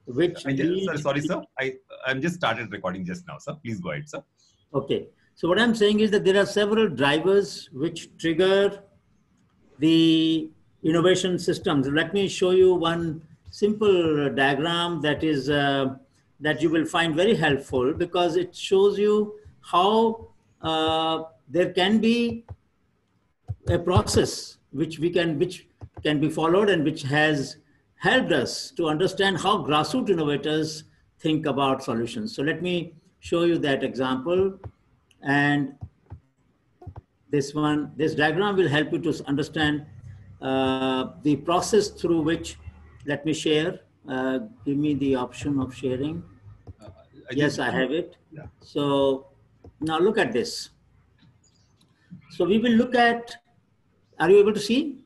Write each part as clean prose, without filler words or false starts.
which sorry, sir. I'm just started recording just now, sir. Please go ahead, sir. Okay. So what I'm saying is that there are several drivers which trigger the innovation systems. Let me show you one simple diagram that is that you will find very helpful, because it shows you how there can be a process which can be followed and which has helped us to understand how grassroots innovators think about solutions. So let me show you that example. And this diagram will help you to understand the process through which, let me share, give me the option of sharing. Yes, I have it. Yeah. So now look at this. So we will look at, are you able to see?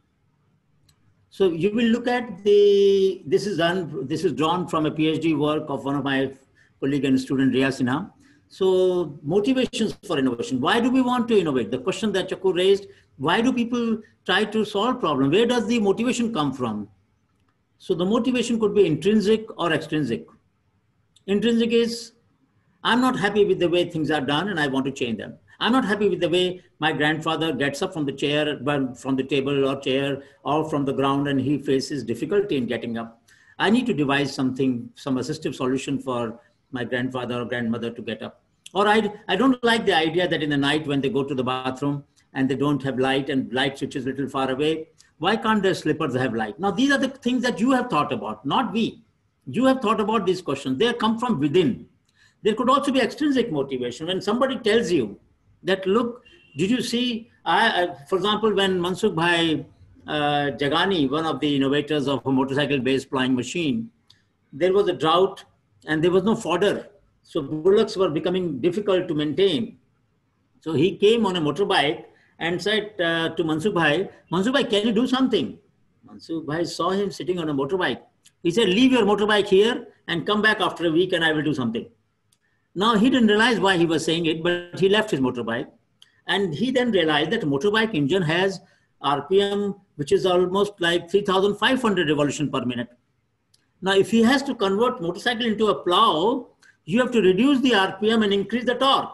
So you will look at this is drawn from a PhD work of one of my colleague and student, Riya Sinha. So motivations for innovation. Why do we want to innovate? The question that Chakku raised, why do people try to solve problems? Where does the motivation come from? So the motivation could be intrinsic or extrinsic. Intrinsic is, I'm not happy with the way things are done and I want to change them. I'm not happy with the way my grandfather gets up from the chair, from the table or chair or from the ground, and he faces difficulty in getting up. I need to devise something, some assistive solution for my grandfather or grandmother to get up. Or I don't like the idea that in the night when they go to the bathroom and they don't have light and light switch is a little far away, why can't their slippers have light? Now, these are the things that you have thought about, not we. You have thought about these questions. They come from within. There could also be extrinsic motivation. When somebody tells you that, look, did you see, for example, when Mansukh Bhai Jagani, one of the innovators of a motorcycle-based ploughing machine, there was a drought and there was no fodder. So bullocks were becoming difficult to maintain. So he came on a motorbike and said to Mansukh Bhai, can you do something? Mansukh Bhai saw him sitting on a motorbike. He said, leave your motorbike here and come back after a week and I will do something. Now, he didn't realize why he was saying it, but he left his motorbike. And he then realized that a motorbike engine has RPM, which is almost like 3,500 revolution per minute. Now, if he has to convert motorcycle into a plow, you have to reduce the RPM and increase the torque.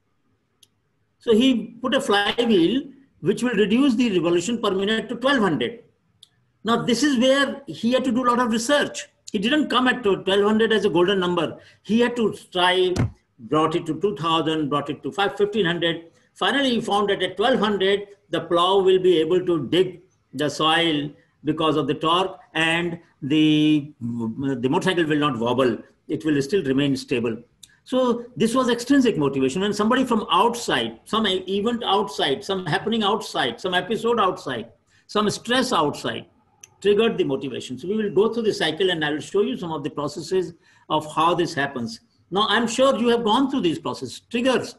So he put a flywheel, which will reduce the revolution per minute to 1,200. Now, this is where he had to do a lot of research. He didn't come at 1,200 as a golden number. He had to try, brought it to 2,000, brought it to 1,500. Finally, he found that at 1,200, the plow will be able to dig the soil because of the torque, and the motorcycle will not wobble. It will still remain stable. So this was extrinsic motivation. When somebody from outside, some event outside, some happening outside, some episode outside, some stress outside, triggered the motivation. So we will go through the cycle and I will show you some of the processes of how this happens. Now, I'm sure you have gone through these processes. Triggers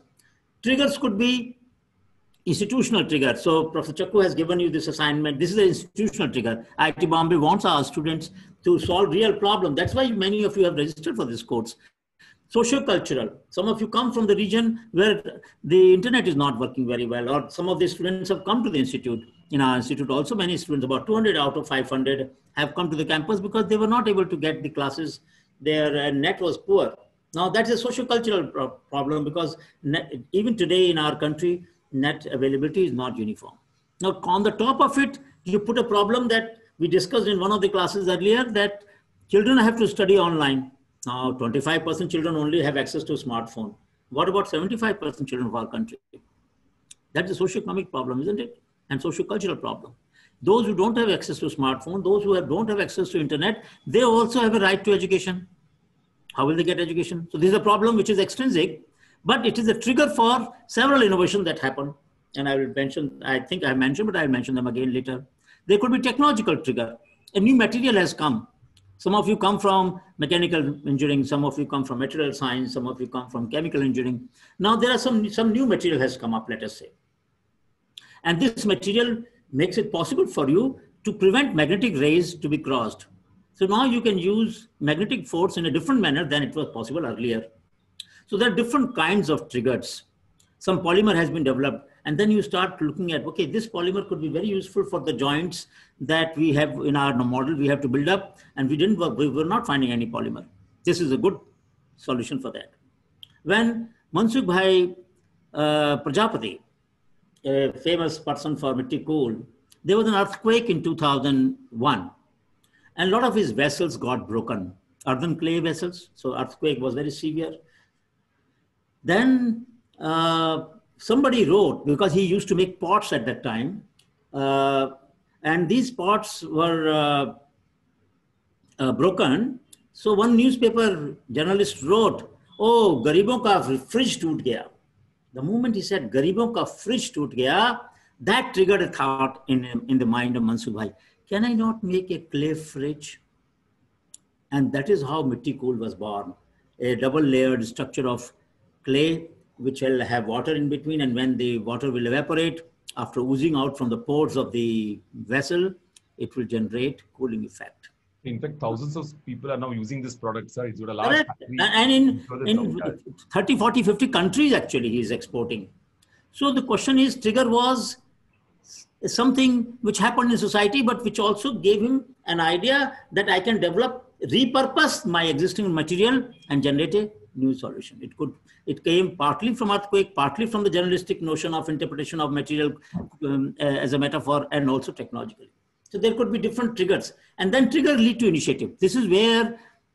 could be institutional trigger. So Professor Chakku has given you this assignment. This is an institutional trigger. IIT Bombay wants our students to solve real problems. That's why many of you have registered for this course. Socio-cultural. Some of you come from the region where the internet is not working very well, or some of the students have come to the institute. In our institute also, many students, about 200 out of 500, have come to the campus because they were not able to get the classes. Their net was poor. Now, that's a socio-cultural problem, because even today in our country, net availability is not uniform. Now, on the top of it, you put a problem that we discussed in one of the classes earlier, that children have to study online. Now, 25% children only have access to a smartphone. What about 75% children of our country? That's a socio-economic problem, isn't it? And socio-cultural problem. Those who don't have access to smartphone, those who don't have access to internet, they also have a right to education. How will they get education? So this is a problem which is extrinsic, but it is a trigger for several innovations that happen. And I will mention, I think I mentioned, but I'll mention them again later. There could be technological trigger. A new material has come. Some of you come from mechanical engineering, some of you come from material science, some of you come from chemical engineering. Now there are some new material has come up, let us say. And this material makes it possible for you to prevent magnetic rays to be crossed. So now you can use magnetic force in a different manner than it was possible earlier. So there are different kinds of triggers. Some polymer has been developed. And then you start looking at, okay, this polymer could be very useful for the joints that we have in our model we have to build up, and we were not finding any polymer. This is a good solution for that. When Mansukh Bhai Prajapati, a famous person for Mitti Kool, there was an earthquake in 2001, and a lot of his vessels got broken, earthen clay vessels. So earthquake was very severe. Then somebody wrote, because he used to make pots at that time, and these pots were broken. So one newspaper journalist wrote, "Oh, garibon ka fridge toot gaya." The moment he said "garibon ka fridge toot gaya," that triggered a thought in the mind of Mansukh Bhai. Can I not make a clay fridge? And that is how Mitti Kool was born, a double-layered structure of clay, which will have water in between, and when the water will evaporate, after oozing out from the pores of the vessel, it will generate cooling effect. In fact, thousands of people are now using this product, sir. It's got a large factory. And in 30, 40, 50 countries, actually, he is exporting. So the question is, trigger was something which happened in society, but which also gave him an idea that I can repurpose my existing material and generate a new solution. It came partly from earthquake, partly from the journalistic notion of interpretation of material as a metaphor, and also technologically. So there could be different triggers, and then trigger lead to initiative. This is where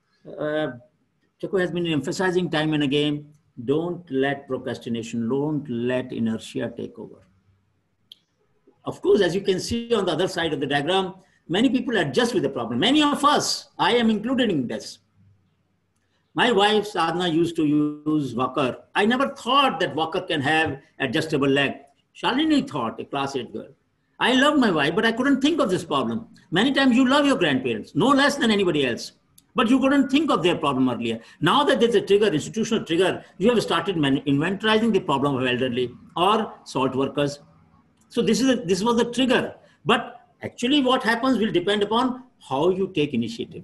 Chacko has been emphasizing time and again, don't let procrastination, don't let inertia take over. Of course, as you can see on the other side of the diagram, many people adjust with the problem. Many of us, I am included in this. My wife, Sadhana, used to use walker. I never thought that walker can have adjustable leg. Shalini thought, a class 8 girl. I love my wife, but I couldn't think of this problem. Many times you love your grandparents, no less than anybody else, but you couldn't think of their problem earlier. Now that there's a trigger, institutional trigger, you have started inventorizing the problem of elderly or salt workers. So this was the trigger. But actually what happens will depend upon how you take initiative.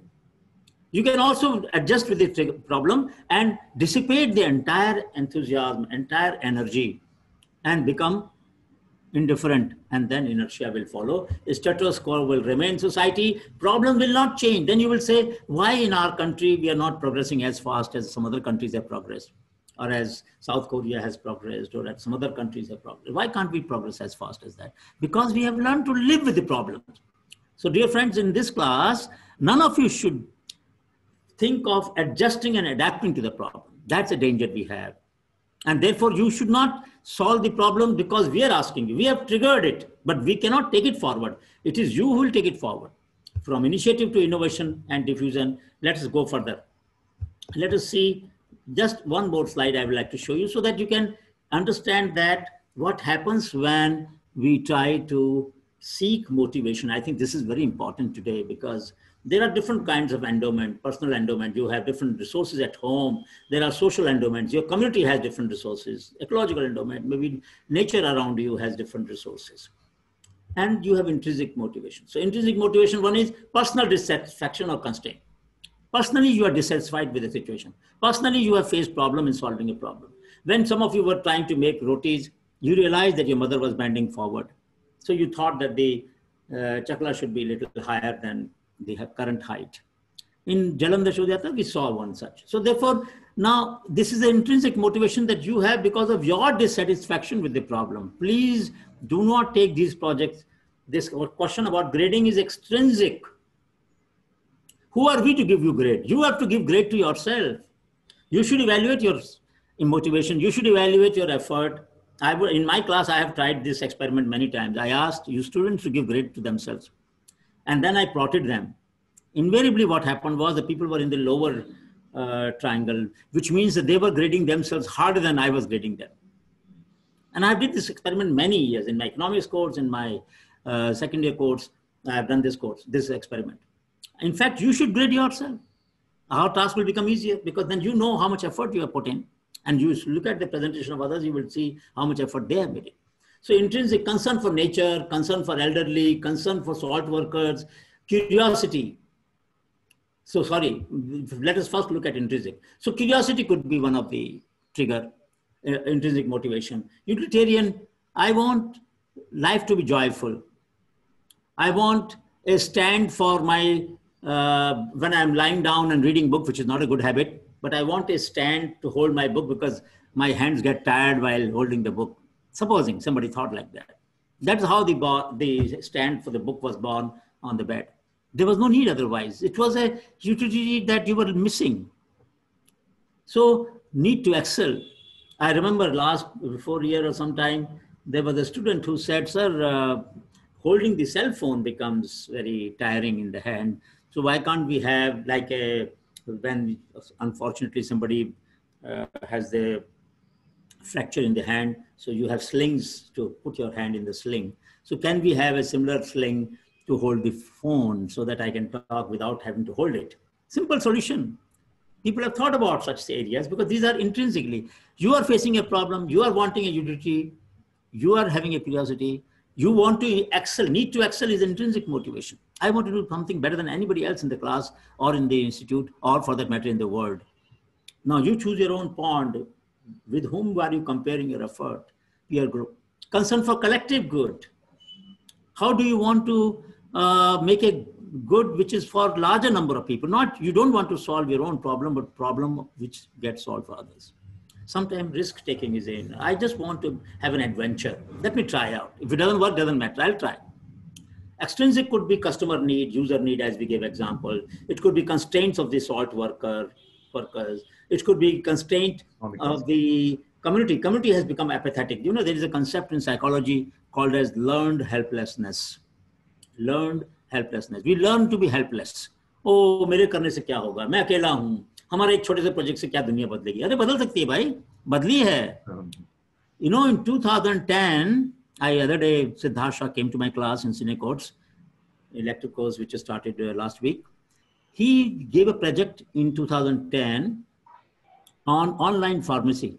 You can also adjust with the problem and dissipate the entire enthusiasm, entire energy, and become indifferent, and then inertia will follow. Status quo will remain society. Problem will not change. Then you will say, why in our country we are not progressing as fast as some other countries have progressed, or as South Korea has progressed, or as some other countries have progressed. Why can't we progress as fast as that? Because we have learned to live with the problems. So dear friends, in this class, none of you should think of adjusting and adapting to the problem. That's a danger we have. And therefore, you should not solve the problem because we are asking you. We have triggered it, but we cannot take it forward. It is you who will take it forward. From initiative to innovation and diffusion, let us go further. Let us see just one more slide I would like to show you so that you can understand that what happens when we try to seek motivation. I think this is very important today because there are different kinds of endowment, personal endowment. You have different resources at home. There are social endowments. Your community has different resources. Ecological endowment, maybe nature around you has different resources. And you have intrinsic motivation. So intrinsic motivation, one is personal dissatisfaction or constraint. Personally, you are dissatisfied with the situation. Personally, you have faced problem in solving a problem. When some of you were trying to make rotis, you realized that your mother was bending forward. So you thought that the chakla should be a little higher than the current height. In Jalandhar Shodhyatra, we saw one such. So therefore, now this is the intrinsic motivation that you have because of your dissatisfaction with the problem. Please do not take these projects. This question about grading is extrinsic. Who are we to give you grade? You have to give grade to yourself. You should evaluate your motivation. You should evaluate your effort. In my class, I have tried this experiment many times. I asked you students to give grade to themselves. And then I plotted them. Invariably, what happened was the people were in the lower triangle, which means that they were grading themselves harder than I was grading them. And I did this experiment many years in my economics course, in my second year course. I have done this experiment. In fact, you should grade yourself. Our task will become easier because then you know how much effort you have put in. And you look at the presentation of others, you will see how much effort they have made in. So intrinsic concern for nature, concern for elderly, concern for salt workers, curiosity. So sorry, let us first look at intrinsic. So curiosity could be one of the trigger, intrinsic motivation. Utilitarian I want life to be joyful. I want a stand for my, when I'm lying down and reading book, which is not a good habit, but I want a stand to hold my book because my hands get tired while holding the book. Supposing somebody thought like that. That's how the stand for the book was born on the bed. There was no need otherwise. It was a utility that you were missing. So need to excel. I remember before a year or sometime, there was a student who said, sir, holding the cell phone becomes very tiring in the hand. So why can't we have like when unfortunately somebody has the fracture in the hand, so you have slings to put your hand in the sling. So can we have a similar sling to hold the phone so that I can talk without having to hold it? Simple solution. People have thought about such areas because these are intrinsically, you are facing a problem, you are wanting a utility, you are having a curiosity, you want to excel. Need to excel is intrinsic motivation. I want to do something better than anybody else in the class or in the institute or for that matter in the world. Now you choose your own pond. With whom are you comparing your effort? Peer group. Concern for collective good. How do you want to make a good which is for larger number of people? You don't want to solve your own problem, but problem which gets solved for others. Sometimes risk taking is in. I just want to have an adventure. Let me try out. If it doesn't work, doesn't matter. I'll try. Extrinsic could be customer need, user need, as we gave example. It could be constraints of the salt workers. It could be constraint of the community. Community has become apathetic. You know, there is a concept in psychology called as learned helplessness. Learned helplessness. We learn to be helpless. Oh, मेरे करने से क्या होगा? मैं अकेला हूँ. हमारे एक छोटे से प्रोजेक्ट से क्या दुनिया बदलेगी? अरे बदल सकती है भाई. बदली है. You know, in 2010, other day, Siddharth Shah came to my class in Cinecoats, electric course which started last week. He gave a project in 2010 on online pharmacy.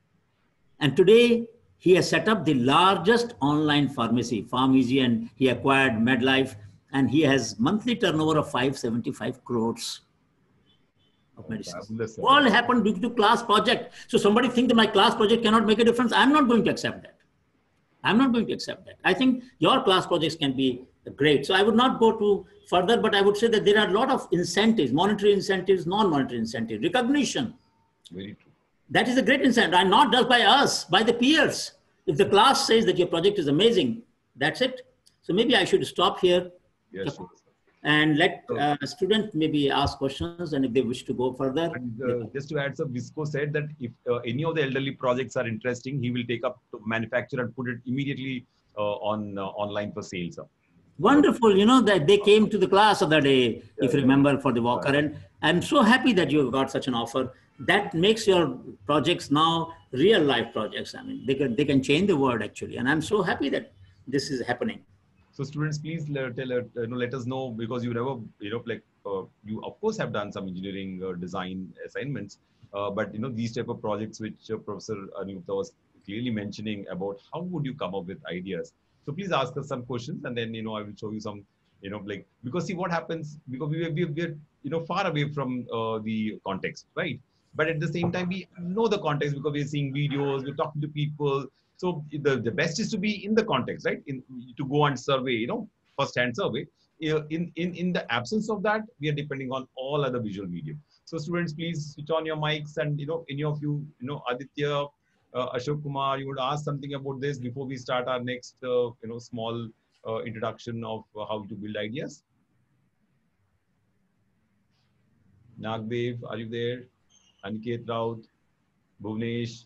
And today he has set up the largest online pharmacy, PharmEasy, and he acquired MedLife, and he has monthly turnover of 575 crores of medicines. All happened due to class project. So somebody think that my class project cannot make a difference. I'm not going to accept that. I'm not going to accept that. I think your class projects can be great. So I would not go to further, but I would say that there are a lot of incentives, monetary incentives, non-monetary incentives, recognition. Very true. That is a great incentive, and not just by us, by the peers. If the class says that your project is amazing, that's it. So maybe I should stop here. Yes. And let students maybe ask questions, and if they wish to go further. And just to add, so Visco said that if any of the elderly projects are interesting, he will take up to manufacture and put it immediately on online for sale. Sir. Wonderful. You know that they came to the class the other day, if you remember, for the walker. And I'm so happy that you got such an offer. That makes your projects now real life projects. I mean, they can change the world actually. And I'm so happy that this is happening. So students, please let us know, because you never, you of course have done some engineering design assignments, but these type of projects which Professor Anupta was clearly mentioning about, how would you come up with ideas? So please ask us some questions, and then I will show you some, because see what happens, because we're far away from the context, right? But at the same time, we know the context because we're seeing videos, we're talking to people. So the best is to be in the context, right? To go and survey, first-hand survey. In the absence of that, we are depending on all other visual medium. So students, please switch on your mics, and any of you, Aditya, Ashok Kumar, you would ask something about this before we start our next, small introduction of how to build ideas. Nagdev, are you there? Aniket Raut, Bhuvnesh,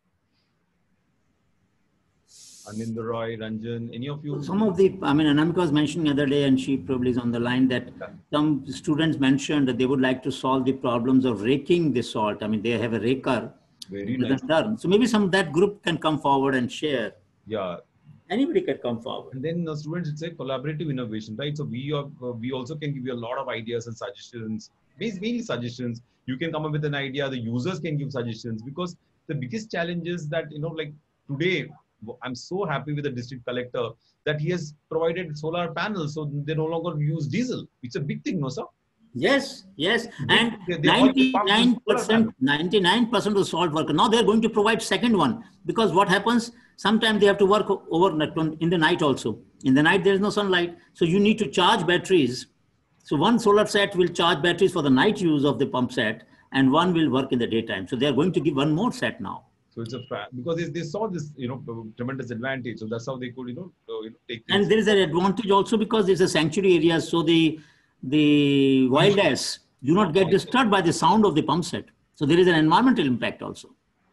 Anindra Roy, Ranjan, any of you? Some of the, Anamika was mentioning the other day, and she probably is on the line, that some students mentioned that they would like to solve the problems of raking the salt. They have a raker. Very nice. So maybe that group can come forward and share. Yeah. Anybody can come forward. And then students, it's a collaborative innovation, right? So we also can give you a lot of ideas and suggestions, mainly suggestions. You can come up with an idea, the users can give suggestions, because the biggest challenge is that, today, I'm so happy with the district collector that he has provided solar panels, so they no longer use diesel. It's a big thing, no, sir? Yes. And 99% of the salt worker, now they're going to provide second one, because what happens, Sometimes they have to work overnight in the night also. In the night, there is no sunlight. So you need to charge batteries. So one solar set will charge batteries for the night use of the pump set, and one will work in the daytime. So they are going to give one more set now. So it's a fact, because they saw this, tremendous advantage. So that's how they could, take things. And there is an advantage also because it's a sanctuary area. So the wildlife do not get disturbed by the sound of the pump set. So there is an environmental impact also.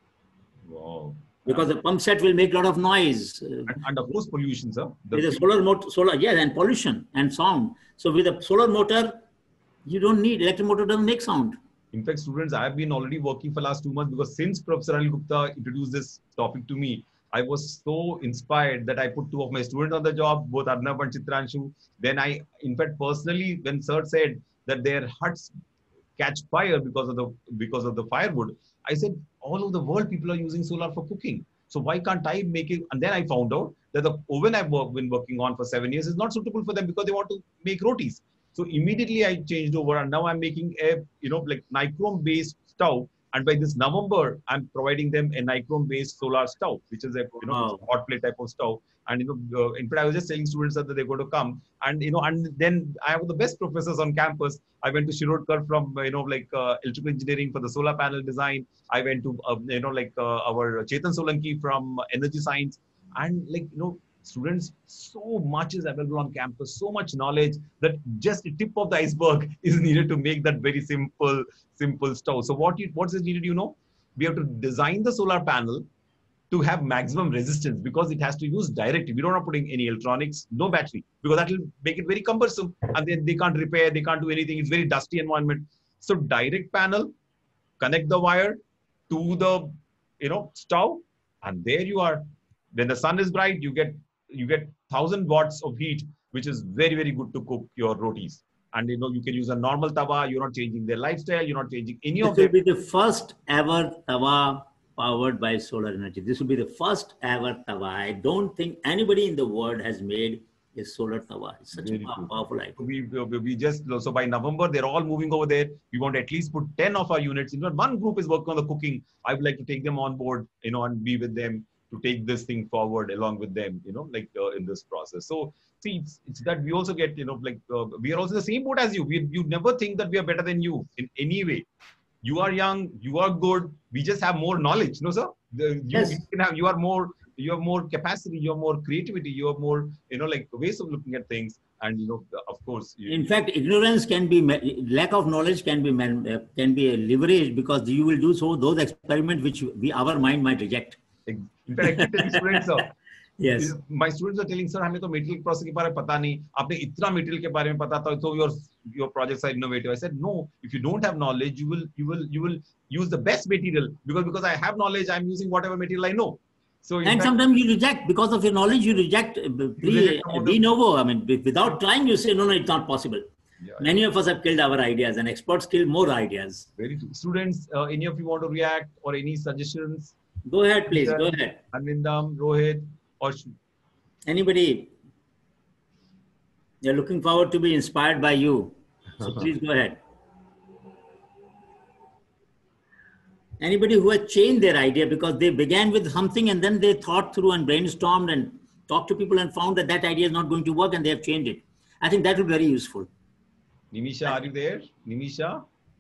Wow. Because the pump set will make a lot of noise. And of course, pollution, sir. With a and pollution and sound. So with a solar motor, you don't need, electric motor doesn't make sound. In fact, students, I have been already working for the last 2 months, because since Professor Anil Gupta introduced this topic to me, I was so inspired that I put 2 of my students on the job, both Arnab and Chitranshu. Then I, in fact, personally, when sir said that their huts catch fire because of the firewood, I said, all over the world, people are using solar for cooking. So why can't I make it? And then I found out that the oven I've been working on for 7 years is not suitable for them because they want to make rotis. So immediately I changed over, and now I'm making a, nichrome based stove. And by this November, I'm providing them a nichrome based solar stove, which is a, hot plate type of stove. And, in fact, I was just telling students that they're going to come, and, and then I have the best professors on campus. I went to Shirodkar from, electrical engineering for the solar panel design. I went to, our Chetan Solanki from energy science, and students, so much is available on campus, so much knowledge that just the tip of the iceberg is needed to make that very simple stove. So what's needed, we have to design the solar panel to have maximum resistance, because it has to use directly. We don't want to put in any electronics, no battery, because that will make it very cumbersome. And then they can't repair, they can't do anything. It's very dusty environment. So direct panel, connect the wire to the, stove, and there you are. When the sun is bright, you get 1,000 watts of heat, which is very, very good to cook your rotis. And you can use a normal tawa. You're not changing their lifestyle. You're not changing any of them. This will be the first ever tawa powered by solar energy. This will be the first ever tawa. I don't think anybody in the world has made a solar tawa. It's such a powerful idea. So by November, they're all moving over there. We want to at least put 10 of our units. One group is working on the cooking. I would like to take them on board, and be with them to take this thing forward along with them, in this process. So see, it's that we also get, we are also the same boat as you. You never think that we are better than you in any way. You are young, you are good. We just have more knowledge, sir? Yes. You have more capacity, you have more creativity, you have more, ways of looking at things. And, of course. In fact, ignorance can be, lack of knowledge can be a leverage, because you will do those experiments which our mind might reject. In fact, I keep telling students, sir. Yes. My students are telling, sir, हमें तो material process के बारे में पता नहीं, आपने इतना material के बारे में पता था, so your projects are innovative. I said, no, if you don't have knowledge, you will use the best material, because I have knowledge, I'm using whatever material I know. So sometimes you reject, because of your knowledge, you reject de novo. I mean, without trying, you say, no, it's not possible. Yeah, many of us have killed our ideas, and experts kill more ideas. Very true. Students, any of you want to react or any suggestions? Go ahead, please. Go ahead. Anindam, Rohit, or anybody. They're looking forward to be inspired by you. So please go ahead. Anybody who has changed their idea, because they began with something and then they thought through and brainstormed and talked to people and found that idea is not going to work, and they have changed it. I think that would be very useful. Nimisha, are you there? Nimisha?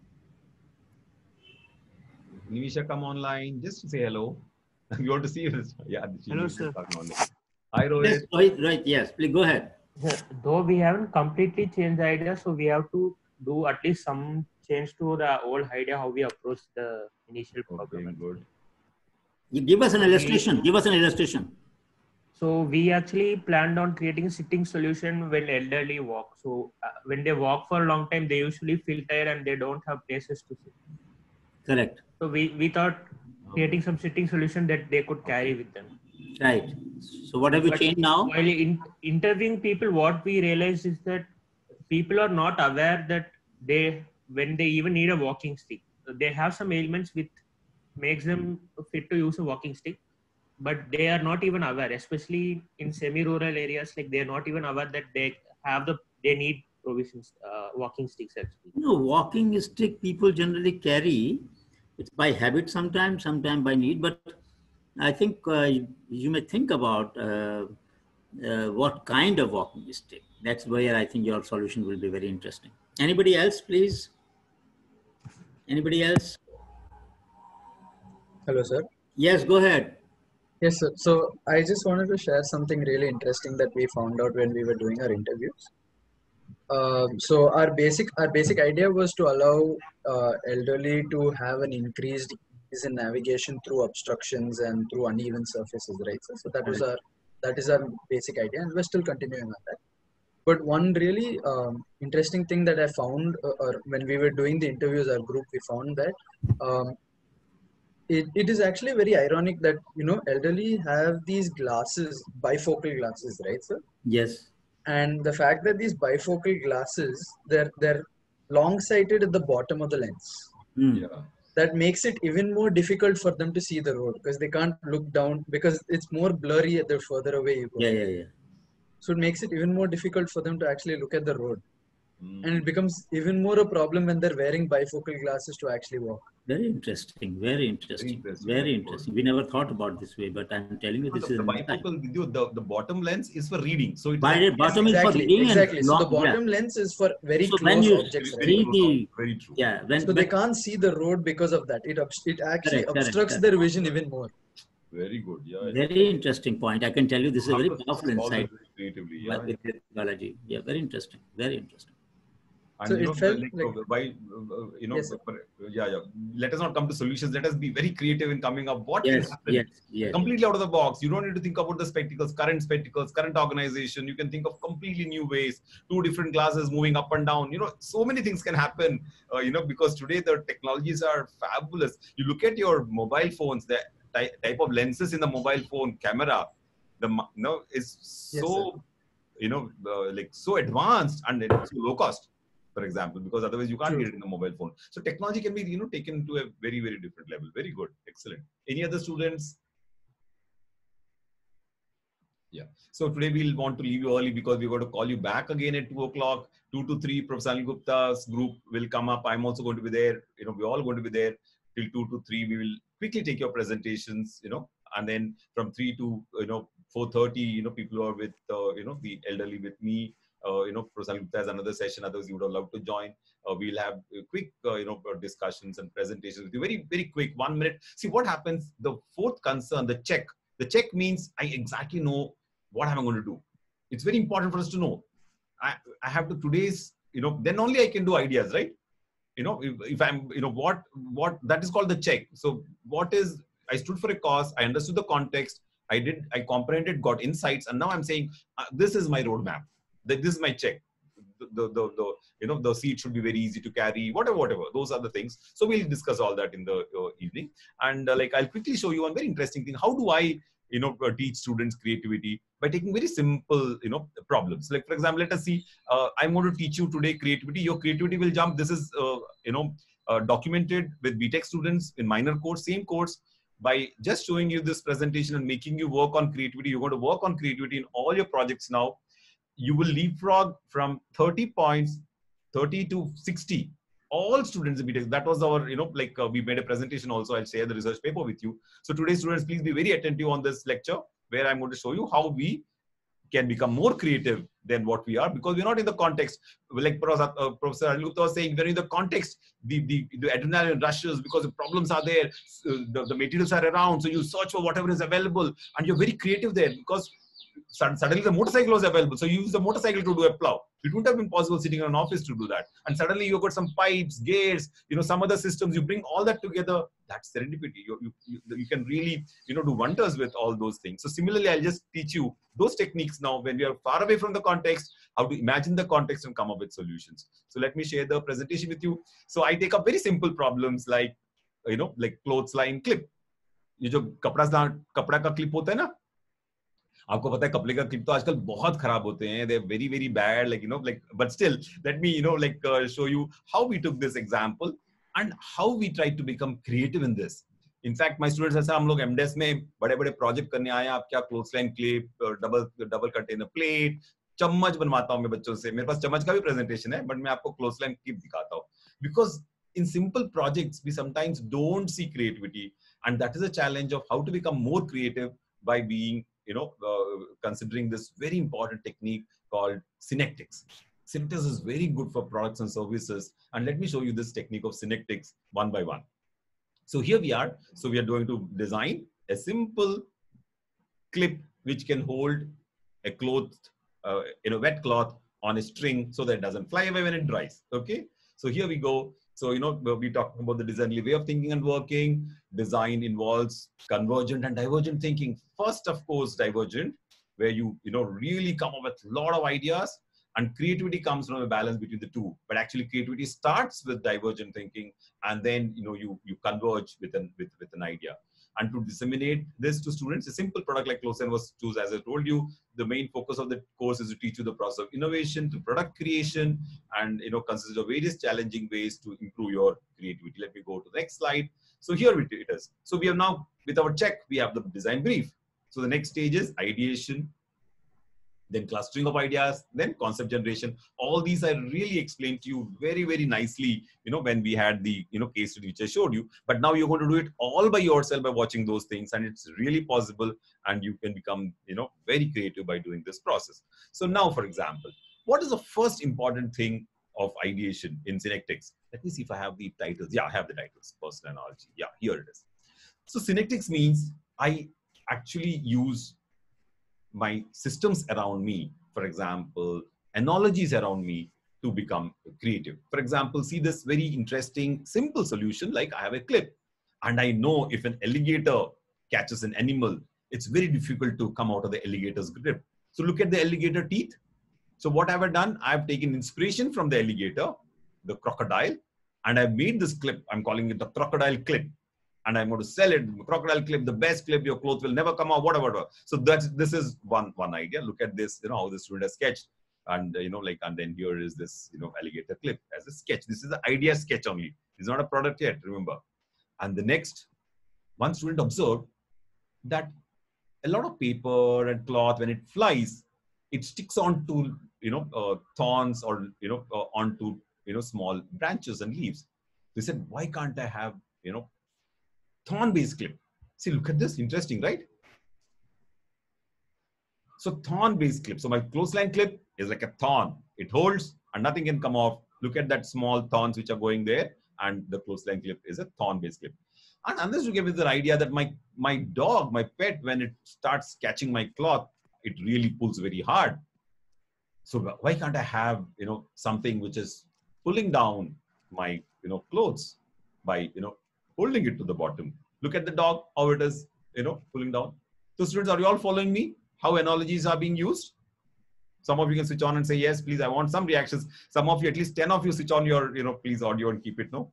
Nimisha, come online. Just to say hello. You want to see this? Yeah. Hello, sir. Hi, Rohit. Yes, Rohit, right. Yes, please go ahead. Though we haven't completely changed the idea, so we have to do at least some change to the old idea, how we approach the initial problem. Okay, good. You give us an illustration. Give us an illustration. So we actually planned on creating a sitting solution when elderly walk. So when they walk for a long time, they usually feel tired and they don't have places to sit. Correct. So we thought creating some sitting solution that they could carry with them. Right. So what have you changed now? While interviewing people, what we realized is that people are not aware that when they even need a walking stick, they have some ailments which makes them fit to use a walking stick, but they are not even aware, especially in semi-rural areas. Like, they are not even aware that they need provisions, walking sticks actually. Walking stick people generally carry. It's by habit sometimes by need, but I think you may think about what kind of walking stick. That's where I think your solution will be very interesting. Anybody else, please? Anybody else? Hello, sir. Yes, go ahead. Yes, sir. So I just wanted to share something really interesting that we found out when we were doing our interviews. So our basic idea was to allow elderly to have an increased ease in navigation through obstructions and through uneven surfaces, right? So that is our basic idea, and we're still continuing on that. But one really interesting thing that I found, or when we were doing the interviews, our group, we found that it is actually very ironic that, you know, elderly have these glasses, bifocal glasses, right, sir? Yes. And the fact that these bifocal glasses, they're long sighted at the bottom of the lens. Yeah. That makes it even more difficult for them to see the road because they can't look down because it's more blurry the further away you go. Yeah. So it makes it even more difficult for them to actually look at the road. And it becomes even more a problem when they're wearing bifocal glasses to actually walk. Very interesting. Very interesting. Very interesting. We never thought about this way, but I'm telling you, this is the bifocal. The bottom lens is for reading. So bottom is for reading. Exactly. So the bottom lens is for very close objects. Very true. Yeah. So they can't see the road because of that. It actually obstructs their vision even more. Very good. Yeah. Very interesting point. I can tell you, this is a very powerful insight. Creatively. With technology. Yeah. Very interesting. Very interesting. And so you know, it felt you know, yes, yeah. Let us not come to solutions. Let us be very creative in coming up. What yes, can happen? yes. Completely out of the box. You don't need to think about the spectacles, current organization. You can think of completely new ways. 2 different glasses moving up and down. You know, so many things can happen. You know, because today the technologies are fabulous. You look at your mobile phones. The type of lenses in the mobile phone camera, is so like so advanced and it's so low cost. For example, because otherwise you can't get it in the mobile phone. So technology can be, taken to a very, very different level. Very good. Excellent. Any other students? Yeah. So today we'll want to leave you early because we're going to call you back again at 2 o'clock. 2 to 3, Professor Anil Gupta's group will come up. I'm also going to be there. We're all going to be there till 2 to 3. We will quickly take your presentations, and then from 3 to, 4:30, people who are with, the elderly with me. Professor Anil Gupta has another session. Others you would have loved to join. We'll have quick, discussions and presentations with you. Very, very quick, 1 minute. See what happens. The 4th concern, the check. The check means I exactly know what am I going to do. It's very important for us to know. I have to today's, then only I can do ideas, right? If I'm, what that is called the check. So what is, I stood for a cause. I understood the context. I comprehended, got insights. And now I'm saying, this is my roadmap. This is my check. The seat should be very easy to carry, whatever. Those are the things. So we'll discuss all that in the evening. And I'll quickly show you one very interesting thing. How do I, teach students creativity? By taking very simple, problems. Like, for example, let us see, I'm going to teach you today creativity. Your creativity will jump. This is, documented with BTech students in minor course, same course. By just showing you this presentation and making you work on creativity, you're going to work on creativity in all your projects now. You will leapfrog from 30 points, 30 to 60. All students in BTech. That was our, we made a presentation also. I'll share the research paper with you. So today, students, please be very attentive on this lecture where I'm going to show you how we can become more creative than what we are, because we're not in the context. Like Professor Anil Gupta was saying, we're in the context, the adrenaline rushes because the problems are there, the materials are around. So you search for whatever is available and you're very creative there because suddenly the motorcycle was available. So you use the motorcycle to do a plow. It wouldn't have been possible sitting in an office to do that. And suddenly you've got some pipes, gears, some other systems. You bring all that together. That's serendipity. You can really, do wonders with all those things. So similarly, I'll just teach you those techniques now when we are far away from the context, how to imagine the context and come up with solutions. So let me share the presentation with you. So I take up very simple problems like, like clothesline clip. ये जो कपड़ा का clip होता है ना, आपको पता है कपड़े का क्लिप तो आजकल बहुत खराब होते हैं. They're very, very bad, but still, let me, show you how we took this example and how we tried to become creative in this. In fact, my students ऐसा हम लोग MDes में बड़े-बड़े project करने आए हैं. आप क्या clothesline clip, double container plate, चम्मच बनवाता हूँ मैं बच्चों से. मेरे पास चम्मच का भी presentation है, but मैं आपको clothesline clip दिखाता हूँ. Because in simple projects, we sometimes don't see creativity. And that is a challenge of how to become more creative by being, considering this very important technique called synectics. Synectics is very good for products and services. And let me show you this technique of synectics one by one. So here we are. So we are going to design a simple clip which can hold a cloth, wet cloth on a string so that it doesn't fly away when it dries. Okay. So here we go. So, we're talking about the design way of thinking and working. Design involves convergent and divergent thinking. First, of course, divergent, where you really come up with a lot of ideas, and creativity comes from a balance between the two. But actually, creativity starts with divergent thinking, and then you converge with an idea. And to disseminate this to students, a simple product like Close was choose. As I told you, the main focus of the course is to teach you the process of innovation to product creation, and consists of various challenging ways to improve your creativity. Let me go to the next slide. So here it is. So we have now, with our check, we have the design brief. So the next stage is ideation, then clustering of ideas, then concept generation. All these I really explained to you very, very nicely, when we had the, case study which I showed you. But now you're going to do it all by yourself by watching those things, and it's really possible, and you can become, very creative by doing this process. So now, for example, what is the first important thing of ideation in synectics? Let me see if I have the titles. Yeah, I have the titles. Personal analogy. Yeah, here it is. So synectics means I actually use my systems around me, for example, analogies around me, to become creative. For example, see this very interesting, simple solution, like I have a clip, and I know if an alligator catches an animal, it's very difficult to come out of the alligator's grip. So look at the alligator teeth. So what have I done? I've taken inspiration from the alligator, the crocodile, and I've made this clip. I'm calling it the crocodile clip. And I'm going to sell it, crocodile clip, the best clip, your clothes will never come out, whatever. So this is one idea. Look at this, how the student has sketched. And, and then here is this, alligator clip as a sketch. This is the idea sketch only. It's not a product yet, remember. And the next, one student observed that a lot of paper and cloth, when it flies, it sticks onto, thorns or, onto, small branches and leaves. They said, why can't I have, thorn-based clip? See, look at this. Interesting, right? So thorn-based clip. So my clothesline clip is like a thorn. It holds and nothing can come off. Look at that small thorns which are going there. And the clothesline clip is a thorn-based clip. And unless you give me the idea that my dog, my pet, when it starts catching my cloth, it really pulls very hard. So why can't I have, something which is pulling down my, clothes by, holding it to the bottom. Look at the dog, how it is, pulling down. So students, are you all following me? How analogies are being used? Some of you can switch on and say, yes, please, I want some reactions. Some of you, at least 10 of you, switch on your, please, audio and keep it, no?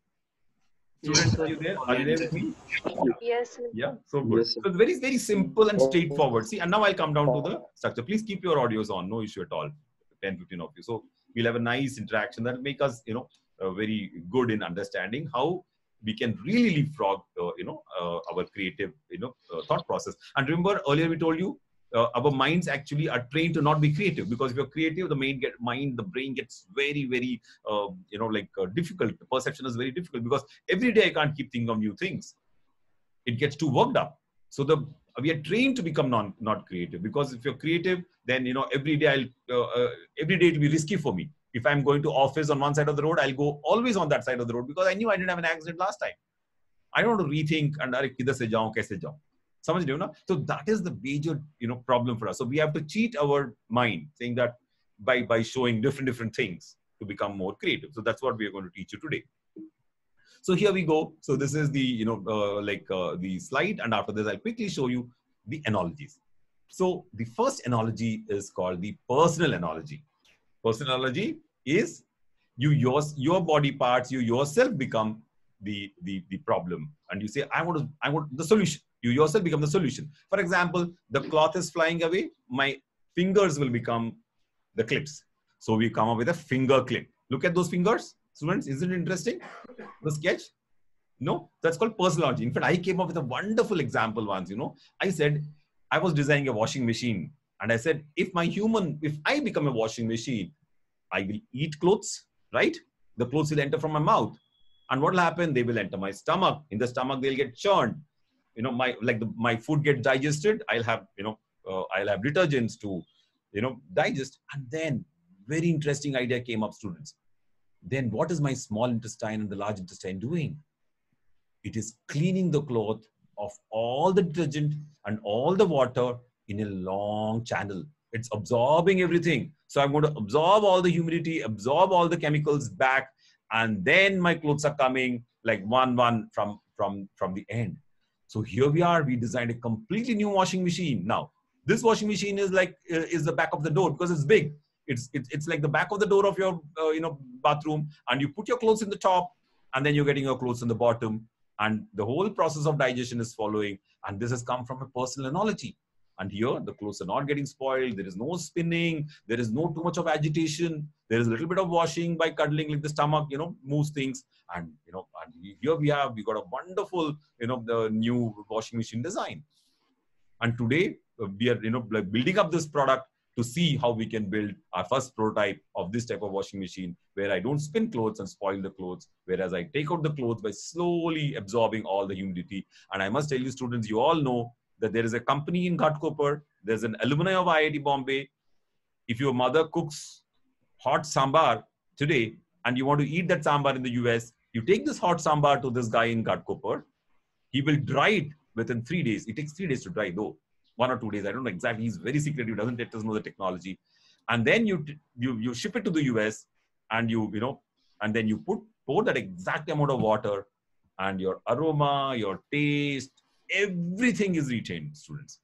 Students, are you there? Are you there with me? Yes. Yeah, so good. Yes, so it's very, very simple and straightforward. See, and now I'll come down to the structure. Please keep your audios on, no issue at all. 10, 15 of you. So we'll have a nice interaction that will make us, very good in understanding how we can really leapfrog, our creative, thought process. And remember, earlier we told you, our minds actually are trained to not be creative, because if you're creative, the brain gets very, very, difficult. The perception is very difficult, because every day I can't keep thinking of new things. It gets too worked up. So we are trained to become not creative, because if you're creative, then, every day it will be risky for me. If I'm going to office on one side of the road, I'll go always on that side of the road, because I knew I didn't have an accident last time. I don't want to rethink and kidhar se jaun, kaise jaun. Samajh rahe ho na? So that is the major, problem for us. So we have to cheat our mind, saying that by showing different things to become more creative. So that's what we are going to teach you today. So here we go. So this is the, the slide. And after this, I'll quickly show you the analogies. So the first analogy is called the personal analogy. Personal analogy is your body parts, you yourself become the problem. And you say, I want the solution. You yourself become the solution. For example, the cloth is flying away. My fingers will become the clips. So we come up with a finger clip. Look at those fingers. Students, isn't it interesting? The sketch? No, that's called personal analogy. In fact, I came up with a wonderful example once, I said, I was designing a washing machine. And I said, if I become a washing machine, I will eat clothes, right? The clothes will enter from my mouth. And what will happen? They will enter my stomach. In the stomach, they'll get churned. You know, my food gets digested. I'll have, I'll have detergents to, digest. And then very interesting idea came up, students. Then what is my small intestine and the large intestine doing? It is cleaning the cloth of all the detergent and all the water in a long channel. It's absorbing everything. So I'm going to absorb all the humidity, absorb all the chemicals back, and then my clothes are coming like one from the end. So here we are. We designed a completely new washing machine. Now, this washing machine is like is the back of the door because it's big. It's like the back of the door of your bathroom, and you put your clothes in the top, and then you're getting your clothes in the bottom. And the whole process of digestion is following. And this has come from a personal analogy. And here the clothes are not getting spoiled. There is no spinning. There is no too much of agitation. There is a little bit of washing by cuddling, like the stomach, moves things. And, and here we got a wonderful, the new washing machine design. And today we are, like building up this product to see how we can build our first prototype of this type of washing machine, where I don't spin clothes and spoil the clothes, whereas I take out the clothes by slowly absorbing all the humidity. And I must tell you, students, you all know that there is a company in Ghatkopar, there's an alumni of IIT Bombay. If your mother cooks hot sambar today, and you want to eat that sambar in the US, you take this hot sambar to this guy in Ghatkopar. He will dry it within 3 days. It takes 3 days to dry, though. 1 or 2 days. I don't know exactly. He's very secretive. He doesn't let us know the technology. And then you ship it to the US, and and then you pour that exact amount of water, and your aroma, your taste, everything is retained, students.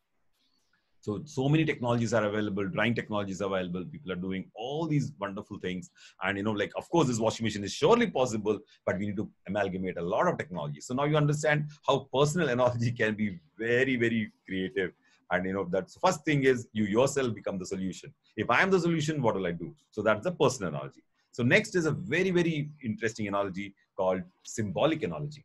So many technologies are available. Drying technologies are available. People are doing all these wonderful things. And, of course, this washing machine is surely possible, but we need to amalgamate a lot of technology. So now you understand how personal analogy can be very, very creative. And, that's the first thing is you yourself become the solution. If I am the solution, what will I do? So that's the personal analogy. So next is a very, very interesting analogy called symbolic analogy.